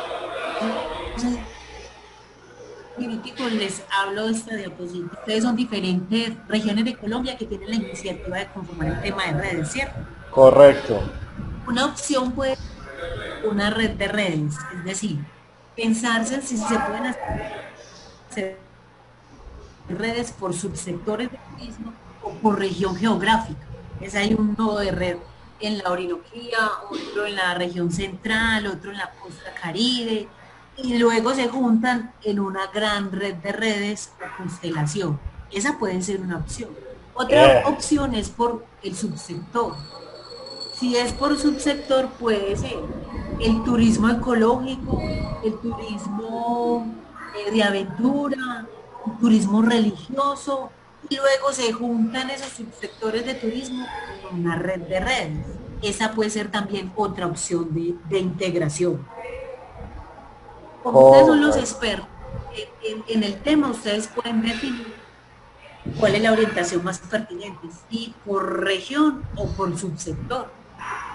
minuticos les hablo de esta diapositiva. Ustedes son diferentes regiones de Colombia que tienen la iniciativa de conformar el tema de redes, ¿cierto? Correcto. Una opción puede ser una red de redes, es decir, pensarse si se pueden hacer redes por subsectores de turismo o por región geográfica. Hay un nodo de red en la Orinoquía, otro en la región central, otro en la costa Caribe, y luego se juntan en una gran red de redes o constelación. Esa puede ser una opción. Otra opción es por el subsector. Si es por subsector, puede ser el turismo ecológico, el turismo de aventura, el turismo religioso, y luego se juntan esos subsectores de turismo en una red de redes. Esa puede ser también otra opción de integración. Como ustedes son los expertos en el tema, ustedes pueden definir cuál es la orientación más pertinente, si por región o por subsector.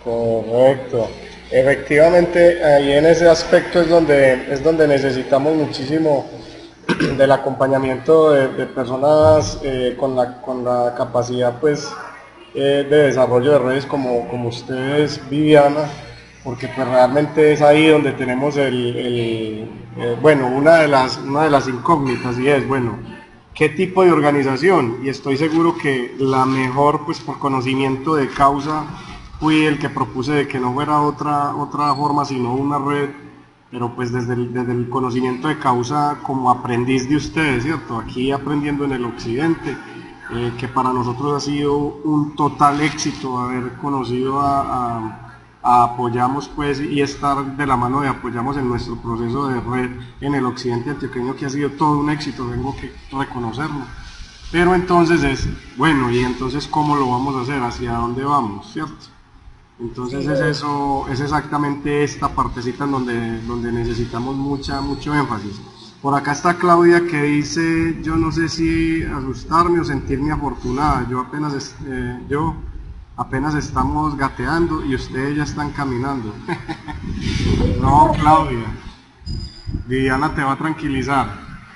Correcto. Efectivamente, ahí en ese aspecto es donde necesitamos muchísimo del acompañamiento de personas con la capacidad pues de desarrollo de redes como ustedes, Viviana, porque pues realmente es ahí donde tenemos bueno, una de las incógnitas, y es, bueno, ¿qué tipo de organización? Y estoy seguro que la mejor, pues por conocimiento de causa, fui el que propuse de que no fuera otra forma, sino una red, pero pues desde el conocimiento de causa como aprendiz de ustedes, ¿cierto? Aquí aprendiendo en el occidente, que para nosotros ha sido un total éxito haber conocido a Apoyamos pues y estar de la mano de Apoyamos en nuestro proceso de red en el occidente antioqueño, que ha sido todo un éxito, tengo que reconocerlo. Pero entonces es, bueno, y entonces ¿cómo lo vamos a hacer? ¿Hacia dónde vamos? ¿Cierto? Entonces es eso, es exactamente esta partecita en donde necesitamos mucho énfasis. Por acá está Claudia que dice, yo no sé si asustarme o sentirme afortunada, yo apenas estamos gateando y ustedes ya están caminando. No, Claudia, Viviana te va a tranquilizar.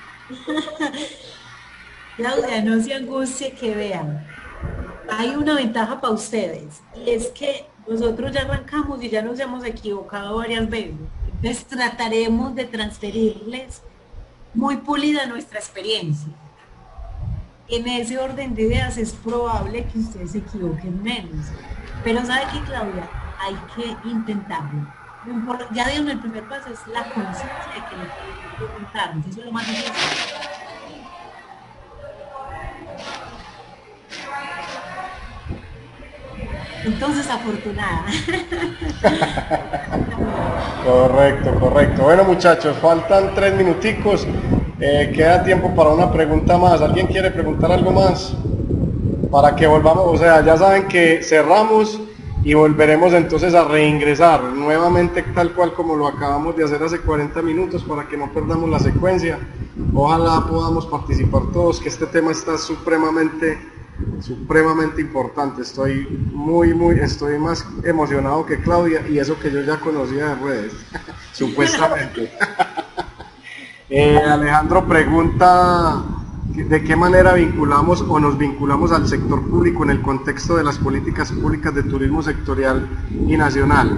Claudia, no se angustie que vean. Hay una ventaja para ustedes y es que nosotros ya arrancamos y ya nos hemos equivocado varias veces. Entonces trataremos de transferirles muy pulida nuestra experiencia. En ese orden de ideas es probable que ustedes se equivoquen menos. Pero ¿sabe qué, Claudia? Hay que intentarlo. Ya dieron el primer paso, es la conciencia de que lo tenemos que intentar. Eso es lo más difícil. Entonces, afortunada. Correcto. Bueno, muchachos, faltan 3 minuticos. Queda tiempo para una pregunta más. ¿Alguien quiere preguntar algo más? Para que volvamos, o sea, ya saben que cerramos y volveremos entonces a reingresar nuevamente tal cual como lo acabamos de hacer hace 40 minutos para que no perdamos la secuencia. Ojalá podamos participar todos, que este tema está supremamente importante. Estoy más emocionado que Claudia, y eso que yo ya conocía de redes, supuestamente. Alejandro pregunta, ¿de qué manera vinculamos o nos vinculamos al sector público en el contexto de las políticas públicas de turismo sectorial y nacional?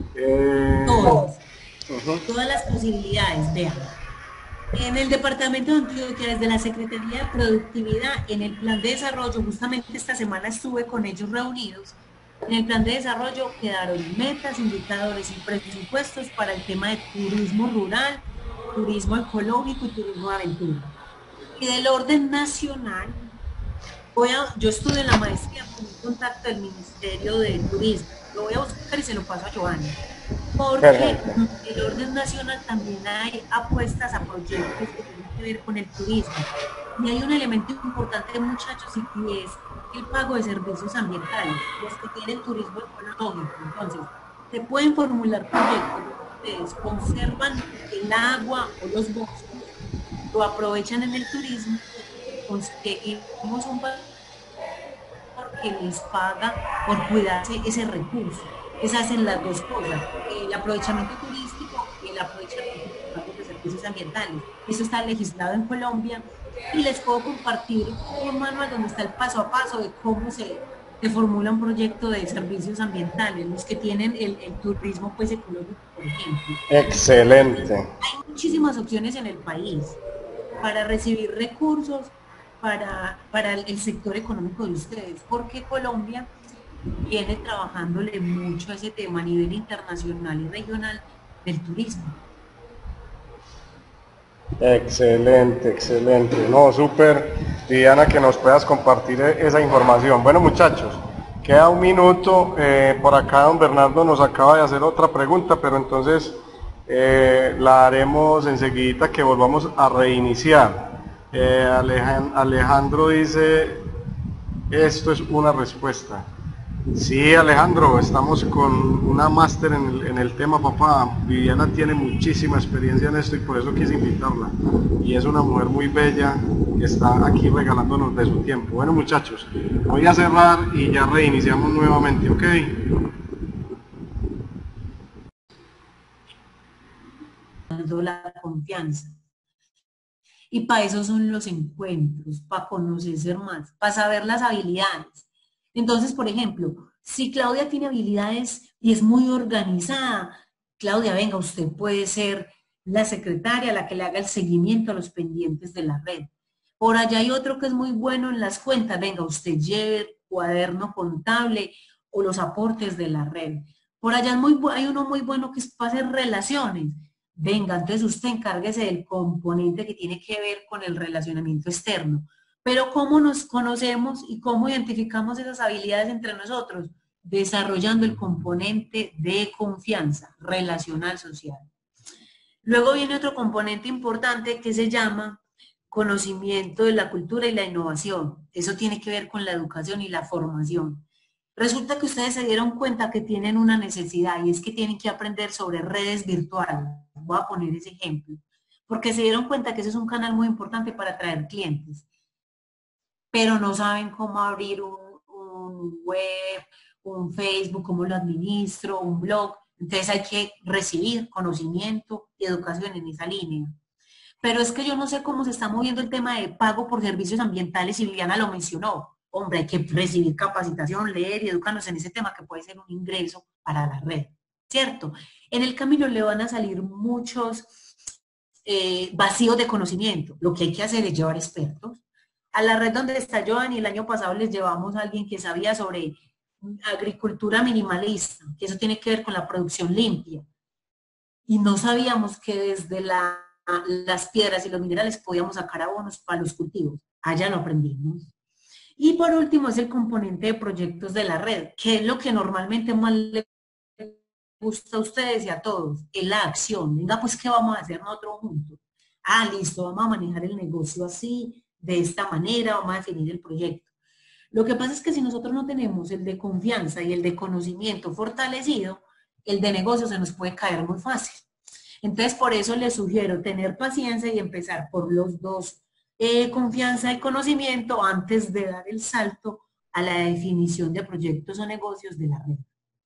Todas las posibilidades, vean. En el departamento de Antioquia, desde la Secretaría de Productividad, en el plan de desarrollo, justamente esta semana estuve con ellos reunidos, en el plan de desarrollo quedaron metas, indicadores y presupuestos para el tema de turismo rural, turismo ecológico y turismo de aventura. Y del orden nacional, yo estuve en la maestría con un contacto del Ministerio de Turismo, lo voy a buscar y se lo paso a Joana. Porque en el orden nacional también hay apuestas a proyectos que tienen que ver con el turismo. Y hay un elemento importante, muchachos, y es el pago de servicios ambientales, los que tienen turismo ecológico. Entonces, se pueden formular proyectos donde ustedes conservan el agua o los bosques, lo aprovechan en el turismo, conseguimos un valor que les paga por cuidarse ese recurso. Esas hacen las dos cosas, el aprovechamiento turístico y el aprovechamiento de servicios ambientales. Eso está legislado en Colombia y les puedo compartir un manual donde está el paso a paso de cómo se formula un proyecto de servicios ambientales, los que tienen el turismo pues ecológico, por ejemplo. Excelente. Hay muchísimas opciones en el país para recibir recursos para el sector económico de ustedes, porque Colombia viene trabajándole mucho a ese tema a nivel internacional y regional del turismo. Excelente. No, súper, Diana, que nos puedas compartir esa información. Bueno, muchachos, queda un minuto. Por acá don Bernardo nos acaba de hacer otra pregunta, pero entonces la haremos enseguida que volvamos a reiniciar. Alejandro dice, esto es una respuesta. Sí, Alejandro, estamos con una máster en el tema, papá. Viviana tiene muchísima experiencia en esto y por eso quise invitarla. Y es una mujer muy bella que está aquí regalándonos de su tiempo. Bueno, muchachos, voy a cerrar y ya reiniciamos nuevamente, ¿ok? ganando la confianza. Y para eso son los encuentros, para conocerse más, para saber las habilidades. Entonces, por ejemplo, si Claudia tiene habilidades y es muy organizada, Claudia, venga, usted puede ser la secretaria, la que le haga el seguimiento a los pendientes de la red. Por allá hay otro que es muy bueno en las cuentas, venga, usted lleve el cuaderno contable o los aportes de la red. Por allá hay uno muy bueno que es para hacer relaciones. Venga, entonces usted encárguese del componente que tiene que ver con el relacionamiento externo. Pero ¿cómo nos conocemos y cómo identificamos esas habilidades entre nosotros? Desarrollando el componente de confianza relacional social. Luego viene otro componente importante que se llama conocimiento de la cultura y la innovación. Eso tiene que ver con la educación y la formación. Resulta que ustedes se dieron cuenta que tienen una necesidad y es que tienen que aprender sobre redes virtuales. Voy a poner ese ejemplo. Porque se dieron cuenta que ese es un canal muy importante para atraer clientes. Pero no saben cómo abrir un web, un Facebook, cómo lo administro, un blog. Entonces hay que recibir conocimiento y educación en esa línea. Pero es que yo no sé cómo se está moviendo el tema de pago por servicios ambientales y Viviana lo mencionó. Hombre, hay que recibir capacitación, leer y educarnos en ese tema que puede ser un ingreso para la red, ¿cierto? En el camino le van a salir muchos vacíos de conocimiento. Lo que hay que hacer es llevar expertos. A la red donde está Giovanni, el año pasado les llevamos a alguien que sabía sobre agricultura minimalista, que eso tiene que ver con la producción limpia. Y no sabíamos que desde las piedras y los minerales podíamos sacar abonos para los cultivos. Allá lo aprendimos. Y por último es el componente de proyectos de la red, que es lo que normalmente más le gusta a ustedes y a todos, es la acción. Venga, pues, ¿qué vamos a hacer nosotros juntos? Ah, listo, vamos a manejar el negocio así, de esta manera, vamos a definir el proyecto. Lo que pasa es que si nosotros no tenemos el de confianza y el de conocimiento fortalecido, el de negocio se nos puede caer muy fácil. Entonces, por eso les sugiero tener paciencia y empezar por los dos, confianza y conocimiento, antes de dar el salto a la definición de proyectos o negocios de la red.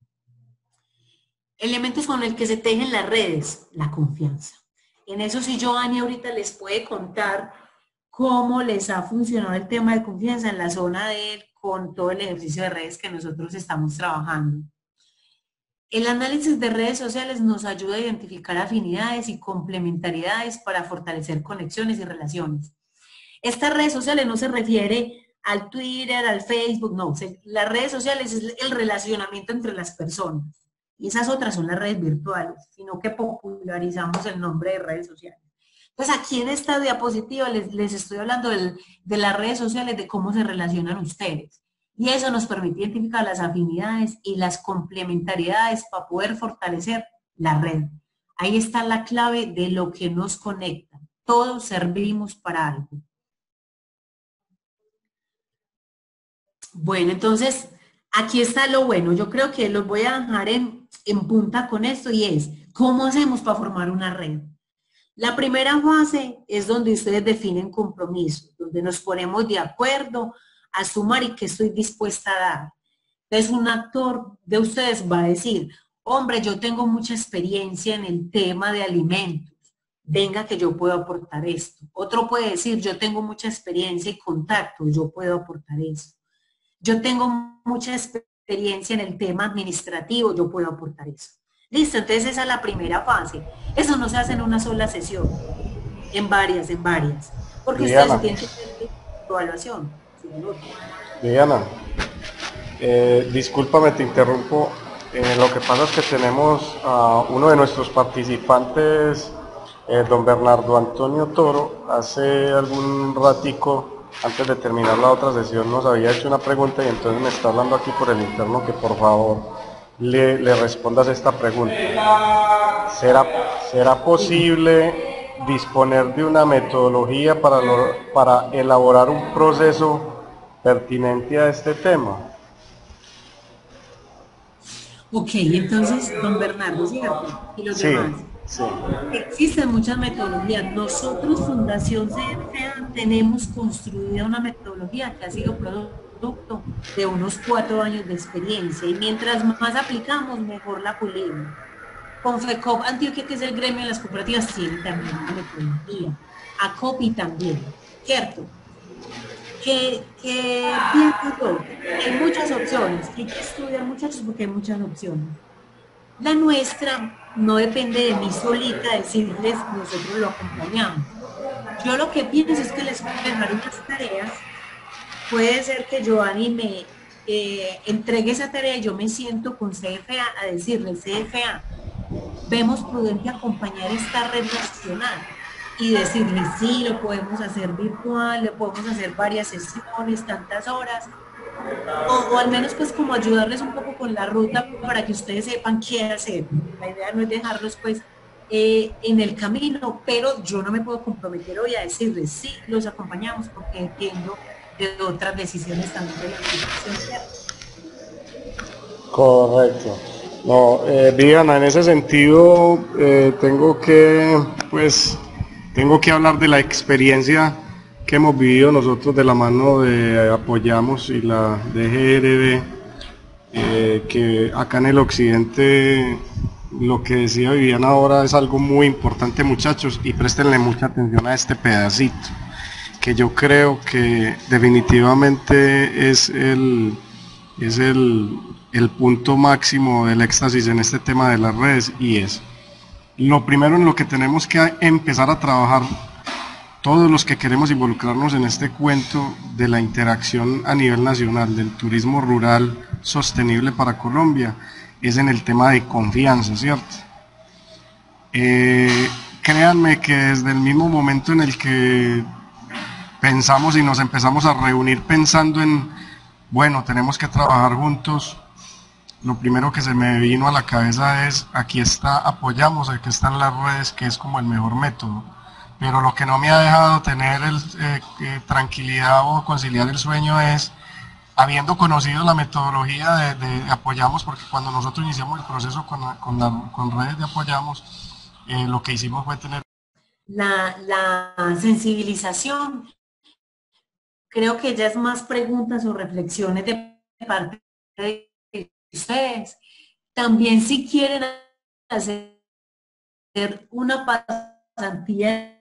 Elementos con el que se tejen las redes, la confianza. En eso sí, Giovanni ahorita les puede contar cómo les ha funcionado el tema de confianza en la zona de él con todo el ejercicio de redes que nosotros estamos trabajando. El análisis de redes sociales nos ayuda a identificar afinidades y complementariedades para fortalecer conexiones y relaciones. Estas redes sociales no se refiere al Twitter, al Facebook, no. Las redes sociales es el relacionamiento entre las personas. Y esas otras son las redes virtuales, sino que popularizamos el nombre de redes sociales. Entonces, aquí en esta diapositiva les estoy hablando de las redes sociales, de cómo se relacionan ustedes. Y eso nos permite identificar las afinidades y las complementariedades para poder fortalecer la red. Ahí está la clave de lo que nos conecta. Todos servimos para algo. Bueno, entonces, aquí está lo bueno. Yo creo que los voy a dejar en punta con esto y es, ¿cómo hacemos para formar una red? La primera fase es donde ustedes definen compromisos, donde nos ponemos de acuerdo a sumar y qué estoy dispuesta a dar. Entonces, un actor de ustedes va a decir, hombre, yo tengo mucha experiencia en el tema de alimentos, venga que yo puedo aportar esto. Otro puede decir, yo tengo mucha experiencia y contacto, yo puedo aportar eso. Yo tengo mucha experiencia en el tema administrativo, yo puedo aportar eso. Listo, entonces esa es la primera fase. Eso no se hace en una sola sesión, en varias, porque Diana, ustedes tienen que hacer evaluación. Diana, discúlpame, te interrumpo. Lo que pasa es que tenemos a uno de nuestros participantes, don Bernardo Antonio Toro, hace algún ratico, antes de terminar la otra sesión, nos había hecho una pregunta y entonces me está hablando aquí por el interno que por favor le respondas esta pregunta. ¿Será posible disponer de una metodología para elaborar un proceso pertinente a este tema? Ok, entonces, don Bernardo, ¿cierto? Y los Sí, demás. sí. Existen muchas metodologías. Nosotros, Fundación CFA, tenemos construida una metodología que ha sido producto de unos 4 años de experiencia y mientras más aplicamos, mejor la pulimos. Confecop Antioquia, que es el gremio de las cooperativas, tiene también una metodología. ACOPI también, ¿cierto? ¿Qué pienso yo? Hay muchas opciones, hay que estudiar muchachos porque hay muchas opciones. La nuestra no depende de mí solita decirles, nosotros lo acompañamos. Yo lo que pienso es que les voy a dejar unas tareas. Puede ser que Giovanni me entregue esa tarea y yo me siento con CFA a decirle, CFA, vemos prudente acompañar esta red nacional y decirle, sí, lo podemos hacer virtual, lo podemos hacer varias sesiones, tantas horas, o al menos pues como ayudarles un poco con la ruta para que ustedes sepan qué hacer. La idea no es dejarlos pues en el camino, pero yo no me puedo comprometer hoy a decirles, sí, los acompañamos porque entiendo de otras decisiones también de la institución. Correcto. No, Diana, en ese sentido tengo que hablar de la experiencia que hemos vivido nosotros de la mano de Apoyamos y la DGRB, que acá en el occidente lo que decía Viviana ahora es algo muy importante, muchachos, y préstenle mucha atención a este pedacito, que yo creo que definitivamente es el punto máximo del éxtasis en este tema de las redes, y es lo primero en lo que tenemos que empezar a trabajar todos los que queremos involucrarnos en este cuento de la interacción a nivel nacional del turismo rural sostenible para Colombia, es en el tema de confianza, ¿cierto? Créanme que desde el mismo momento en el que pensamos y nos empezamos a reunir pensando en, bueno, tenemos que trabajar juntos, lo primero que se me vino a la cabeza es, aquí está Apoyamos, aquí están las redes, que es como el mejor método. Pero lo que no me ha dejado tener tranquilidad o conciliar el sueño es, habiendo conocido la metodología de Apoyamos, porque cuando nosotros iniciamos el proceso con redes de Apoyamos, lo que hicimos fue tener la sensibilización. Creo que ya es más preguntas o reflexiones de parte de ustedes. También si quieren hacer una pasantía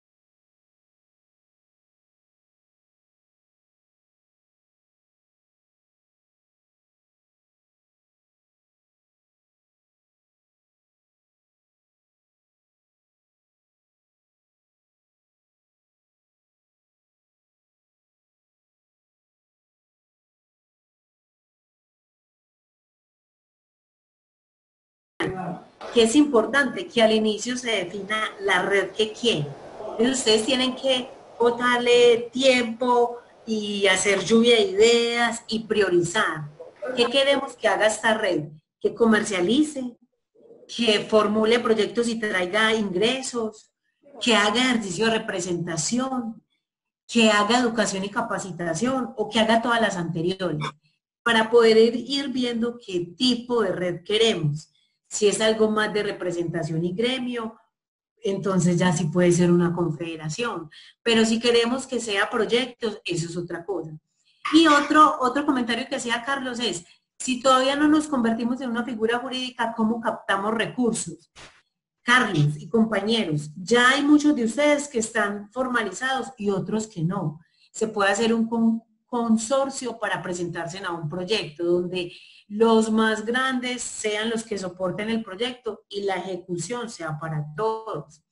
que es importante que al inicio se defina la red que quieren. Entonces ustedes tienen que botarle tiempo y hacer lluvia de ideas y priorizar. ¿Qué queremos que haga esta red? Que comercialice, que formule proyectos y traiga ingresos, que haga ejercicio de representación, que haga educación y capacitación o que haga todas las anteriores, para poder ir viendo qué tipo de red queremos. Si es algo más de representación y gremio, entonces ya sí puede ser una confederación. Pero si queremos que sea proyectos, eso es otra cosa. Y otro comentario que hacía Carlos es, si todavía no nos convertimos en una figura jurídica, ¿cómo captamos recursos? Carlos y compañeros, ya hay muchos de ustedes que están formalizados y otros que no. Se puede hacer un consorcio para presentarse a un proyecto donde los más grandes sean los que soporten el proyecto y la ejecución sea para todos.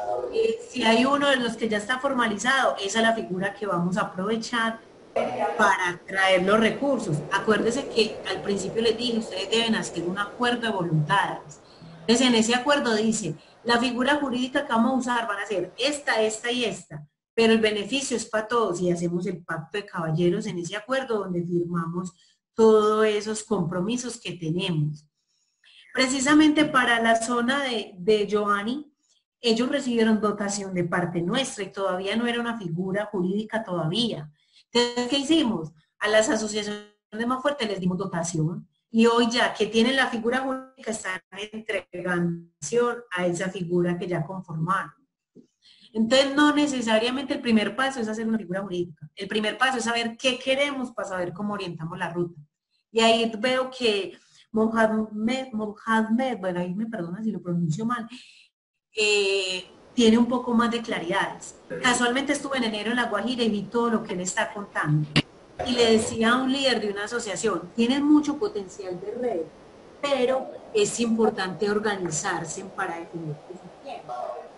Si hay uno de los que ya está formalizado, esa es la figura que vamos a aprovechar para traer los recursos. Acuérdense que al principio les dije, ustedes deben hacer un acuerdo de voluntades. Entonces, en ese acuerdo dice, la figura jurídica que vamos a usar van a ser esta, esta y esta, pero el beneficio es para todos y hacemos el pacto de caballeros en ese acuerdo donde firmamos todos esos compromisos que tenemos. Precisamente para la zona de Giovanni, ellos recibieron dotación de parte nuestra y todavía no era una figura jurídica todavía. Entonces, ¿qué hicimos? A las asociaciones más fuertes les dimos dotación y hoy ya que tienen la figura jurídica están entregando a esa figura que ya conformaron. Entonces, no necesariamente el primer paso es hacer una figura jurídica. El primer paso es saber qué queremos para saber cómo orientamos la ruta. Y ahí veo que Mohamed, bueno, ahí me perdona si lo pronuncio mal, tiene un poco más de claridades. Casualmente estuve en enero en La Guajira y vi todo lo que él está contando. Y le decía a un líder de una asociación, tienes mucho potencial de red, pero es importante organizarse para definir ese tiempo.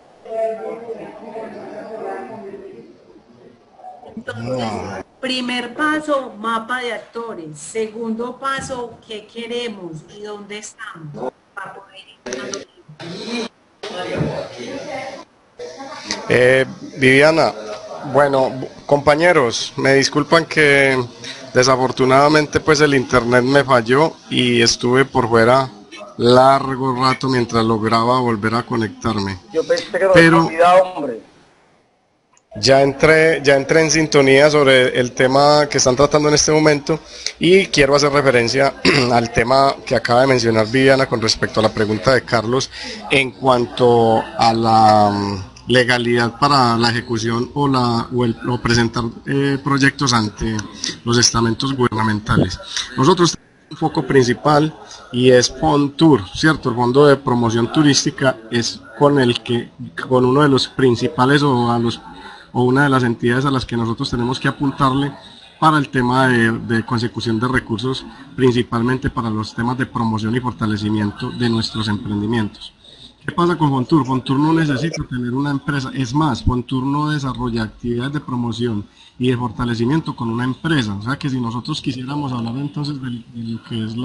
Entonces, primer paso, mapa de actores. Segundo paso, ¿qué queremos y dónde estamos? Para poder ir dando Viviana, bueno, compañeros, me disculpan que desafortunadamente pues el internet me falló y estuve por fuera largo rato mientras lograba volver a conectarme. Yo pensé que no Pero había olvidado, hombre. ya entré en sintonía sobre el tema que están tratando en este momento y quiero hacer referencia al tema que acaba de mencionar Viviana con respecto a la pregunta de Carlos en cuanto a la legalidad para la ejecución o presentar proyectos ante los estamentos gubernamentales. Nosotros tenemos un foco principal y es FONTUR, ¿cierto? El Fondo de Promoción Turística es con uno de los principales o una de las entidades a las que nosotros tenemos que apuntarle para el tema de consecución de recursos, principalmente para los temas de promoción y fortalecimiento de nuestros emprendimientos. ¿Qué pasa con Fontur? Fontur no necesita tener una empresa, es más, Fontur no desarrolla actividades de promoción y de fortalecimiento con una empresa, o sea que si nosotros quisiéramos hablar entonces de lo que es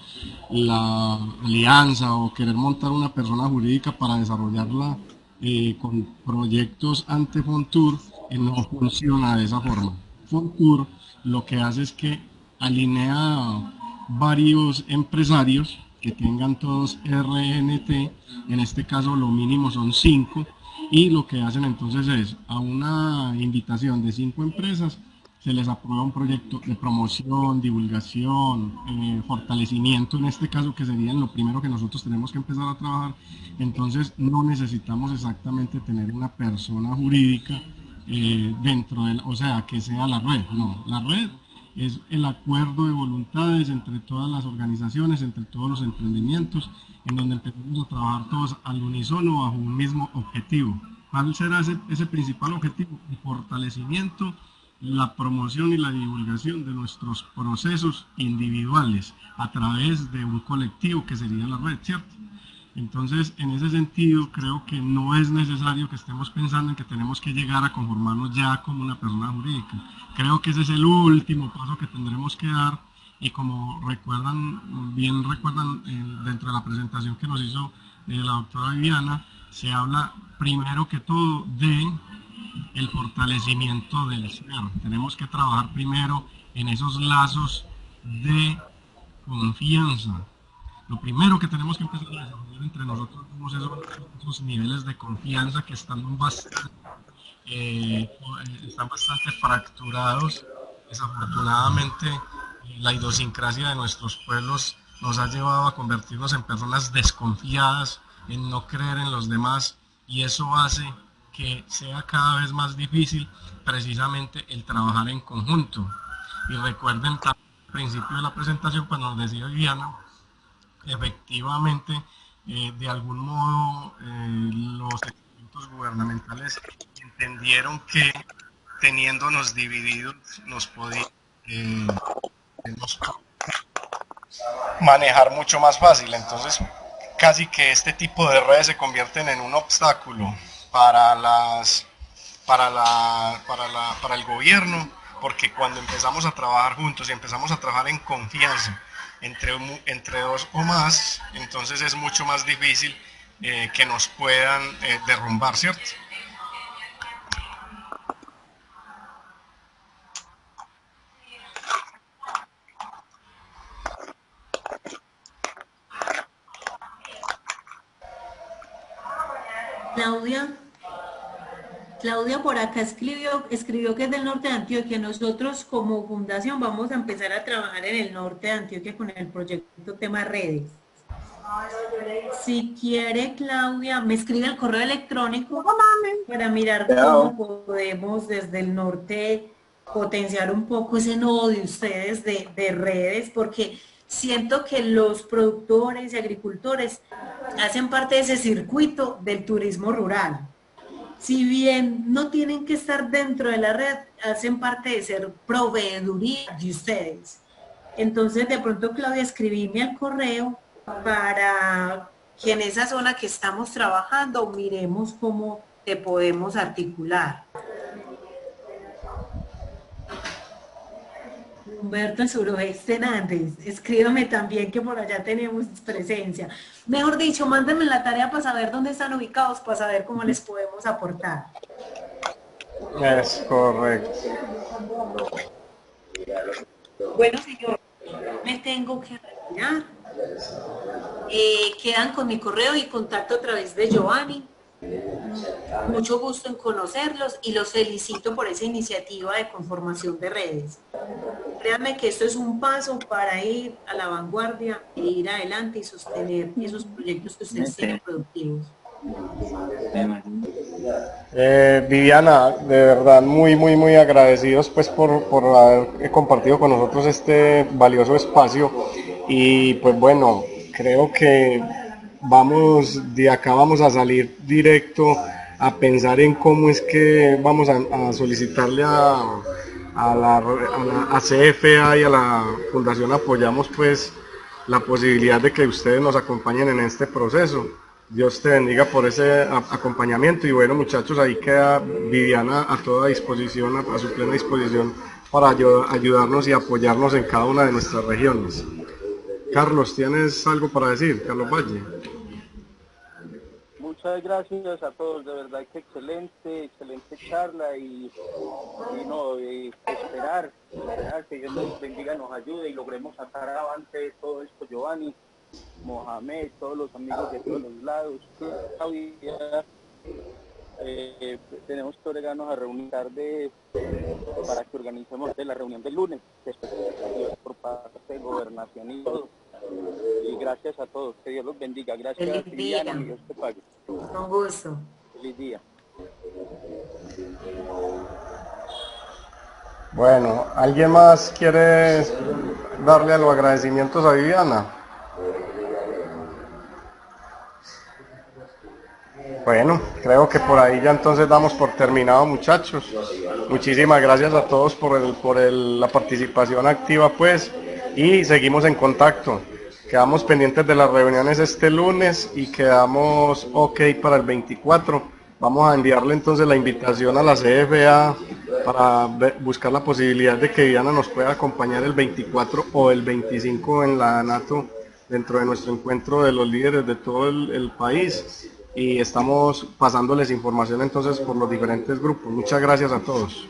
la alianza o querer montar una persona jurídica para desarrollarla con proyectos ante Fontur, no funciona de esa forma. Fontur lo que hace es que alinea varios empresarios que tengan todos RNT, en este caso lo mínimo son 5, y lo que hacen entonces es a una invitación de 5 empresas se les aprueba un proyecto de promoción, divulgación, fortalecimiento, en este caso que sería lo primero que nosotros tenemos que empezar a trabajar. Entonces no necesitamos exactamente tener una persona jurídica dentro del, o sea, que sea la red, no, la red es el acuerdo de voluntades entre todas las organizaciones, entre todos los emprendimientos, en donde empezamos a trabajar todos al unísono bajo un mismo objetivo. ¿Cuál será ese principal objetivo? El fortalecimiento, la promoción y la divulgación de nuestros procesos individuales a través de un colectivo que sería la red, ¿cierto? Entonces, en ese sentido, creo que no es necesario que estemos pensando en que tenemos que llegar a conformarnos ya como una persona jurídica. Creo que ese es el último paso que tendremos que dar y como bien recuerdan, dentro de la presentación que nos hizo la doctora Viviana, se habla primero que todo de el fortalecimiento del ser. Tenemos que trabajar primero en esos lazos de confianza. Lo primero que tenemos que empezar a desarrollar entre nosotros mismos es esos niveles de confianza que están bastante fracturados. Desafortunadamente, la idiosincrasia de nuestros pueblos nos ha llevado a convertirnos en personas desconfiadas, en no creer en los demás, y eso hace que sea cada vez más difícil precisamente el trabajar en conjunto. Y recuerden al principio de la presentación cuando nos decía Viviana, efectivamente, de algún modo los estamentos gubernamentales entendieron que teniéndonos divididos nos podían manejar mucho más fácil. Entonces, casi que este tipo de redes se convierten en un obstáculo para el gobierno, porque cuando empezamos a trabajar juntos y empezamos a trabajar en confianza entre dos o más, entonces es mucho más difícil que nos puedan derrumbar, ¿cierto? Claudia por acá escribió que es del norte de Antioquia. Nosotros como fundación vamos a empezar a trabajar en el norte de Antioquia con el proyecto Tema Redes. Si quiere, Claudia, me escribe el correo electrónico para mirar cómo podemos desde el norte potenciar un poco ese nodo de ustedes de redes, porque siento que los productores y agricultores hacen parte de ese circuito del turismo rural. Si bien no tienen que estar dentro de la red, hacen parte de ser proveeduría de ustedes. Entonces, de pronto, Claudia, escribime al correo para que en esa zona que estamos trabajando miremos cómo te podemos articular. Humberto Suroeste Nández, escríbame también que por allá tenemos presencia. Mejor dicho, mándenme la tarea para saber dónde están ubicados, para saber cómo les podemos aportar. Es correcto. Bueno, señor, me tengo que retirar. Quedan con mi correo y contacto a través de Giovanni. Mucho gusto en conocerlos y los felicito por esa iniciativa de conformación de redes. Créanme que esto es un paso para ir a la vanguardia e ir adelante y sostener esos proyectos que ustedes tienen productivos. Viviana, de verdad muy agradecidos pues por haber compartido con nosotros este valioso espacio y pues bueno, creo que de acá vamos a salir directo a pensar en cómo es que vamos a solicitarle a la CFA y a la Fundación Apoyamos pues la posibilidad de que ustedes nos acompañen en este proceso. Dios te bendiga por ese acompañamiento y bueno muchachos, ahí queda Viviana a toda disposición, a su plena disposición para ayudarnos y apoyarnos en cada una de nuestras regiones. Carlos, ¿tienes algo para decir? Carlos Valle. Muchas gracias a todos, de verdad que excelente charla y esperar que Dios nos bendiga, nos ayude y logremos sacar avante todo esto, Giovanni, Mohamed, todos los amigos de todos los lados, Claudia, tenemos que obligarnos a reunir para que organicemos la reunión del lunes, por parte de gobernación y todo. Y gracias a todos, que Dios los bendiga. Gracias, Viviana, y Dios te pague. Con gusto. Feliz día. Bueno, ¿alguien más quiere darle los agradecimientos a Viviana? Bueno, creo que por ahí ya entonces damos por terminado, muchachos. Muchísimas gracias a todos por la participación activa, pues, y seguimos en contacto. Quedamos pendientes de las reuniones este lunes y quedamos ok para el 24. Vamos a enviarle entonces la invitación a la CFA para buscar la posibilidad de que Viviana nos pueda acompañar el 24 o el 25 en la ANATO dentro de nuestro encuentro de los líderes de todo el país. Y estamos pasándoles información entonces por los diferentes grupos. Muchas gracias a todos.